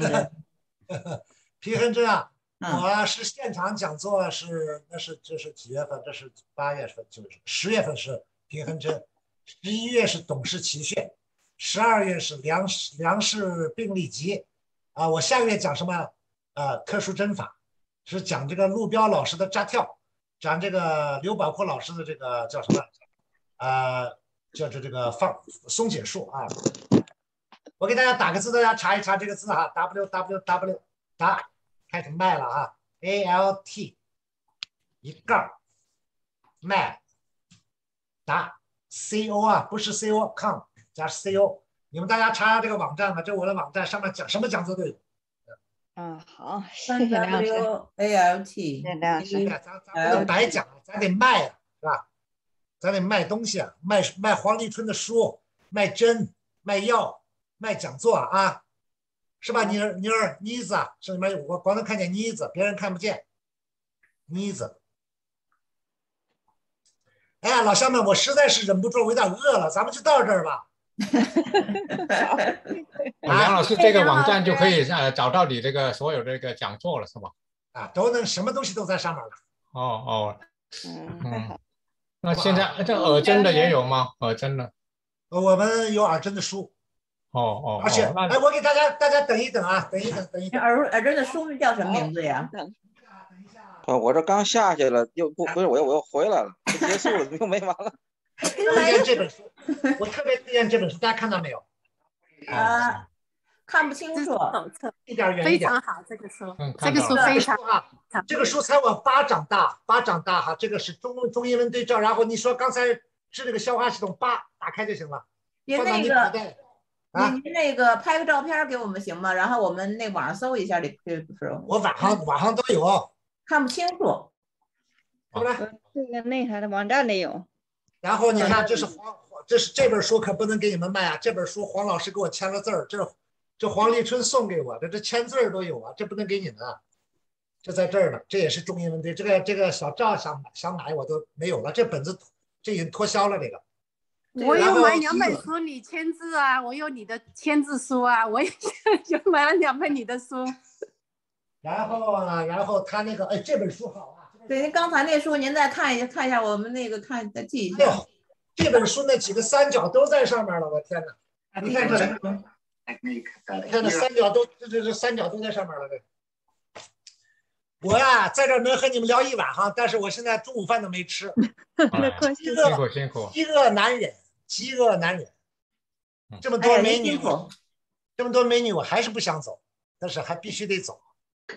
平衡针啊！我是现场讲座，这是几月份？这是8月份，9月、10月份是平衡针，11月是董氏奇穴，12月是梁氏病例集啊。我下个月讲什么？特殊针法，是讲这个陆彪老师的扎跳，讲这个刘宝库老师的这个叫什么？叫这个松解术啊。我给大家打个字，大家查一查这个字哈 ，www 打开始卖了啊 ，alt 一杠卖打 co 啊，不是 co.com 加 co， 你们大家查查这个网站吧，这是我的网站，上面讲什么讲座都有。
好，谢谢梁老师。
alt，
谢谢梁老师。
咱不能白讲，咱得卖啊，是吧？咱得卖东西啊，卖黄立春的书，卖针，卖药。卖讲座啊，是吧？妮子啊，是里面我光能看见妮子，别人看不见。妮子，哎呀，老乡们，我实在是忍不住，我有点饿了，咱们就到这儿吧。
梁老师，这个网站就可以找到你这个所有这个讲座了，是吧？
啊，都能，什么东西都在上面了。
那现在这耳针的也有吗？耳针的？
我们有耳针的书。而且，我给大家等一等啊，等一等。
耳针的书叫什么名字呀？
我这刚下去了，不是我又回来了，结束了，又没完了。
推荐这本书，我特别推荐这本书，大家看到没有？
看不清楚。
一点远
非常好，这个书非常好。
这个书才我巴掌大哈，这个是中英文对照。然后你说刚才治这个消化系统，打开就行了。
您那个拍个照片给我们行吗？然后我们那网上搜一下这书。
我网上都有，
看不清楚。
对不对？
这个那啥的网站里有。
然后你看，这本书可不能给你们卖啊！这本书黄老师给我签了字儿，这黄立春送给我的，这签字都有啊，这不能给你们啊。这在这儿呢，这也是中英文对。这个小赵想买我都没有了，这本子这已经脱销了这个。
我有买2本书，你签字啊，我有你的签字书啊，我也就买了2本你的书。
然后他那个，哎，这本书好啊。
对，您刚才那书您再看一下，我们那个再记一下。
这本书那几个三角都在上面了，我天哪！你看这，你看这三角都，这三角都在上面了。我呀，在这儿能和你们聊一晚上，但是我现在中午饭都没吃。
辛苦。
饥饿难忍，这么多美女，我还是不想走，但是还必须得走。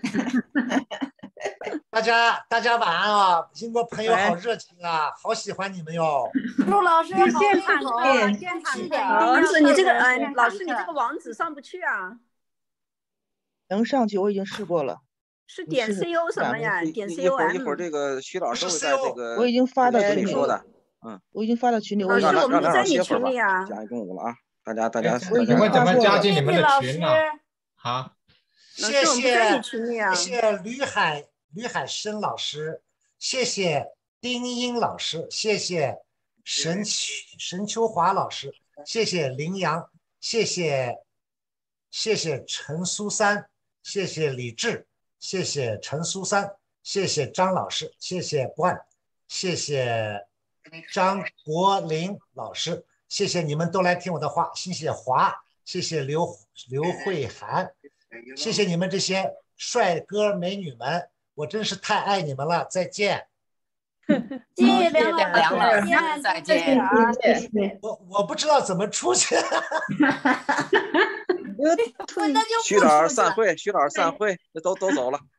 大家晚安啊！英国朋友好热情啊，好喜欢你们哟。
陆老师，
现场
但是你这个老师你这个网址上不去啊？
能上去，我已经试过了。
是点 CO 什么呀？点 COM。
一会儿这个徐老师会在这个
我已经发到群里
说的，
我已经发到群里。
老师，我们在你群里啊。
加一中午了啊，大家。
你们怎么加进你们的群呢？好。
谢谢吕海生老师，谢谢丁英老师，谢谢沈秋华老师，谢谢林阳，谢谢陈苏珊，谢谢李志，谢谢陈苏珊，谢谢张老师，谢谢关，谢谢张国林老师，谢谢你们都来听我的话，谢谢华，谢谢刘慧涵。谢谢你们这些帅哥美女们，我真是太爱你们了，再见。
谢谢梁老师，
再见。
我不知道怎么出去。
徐老师散会，都走了。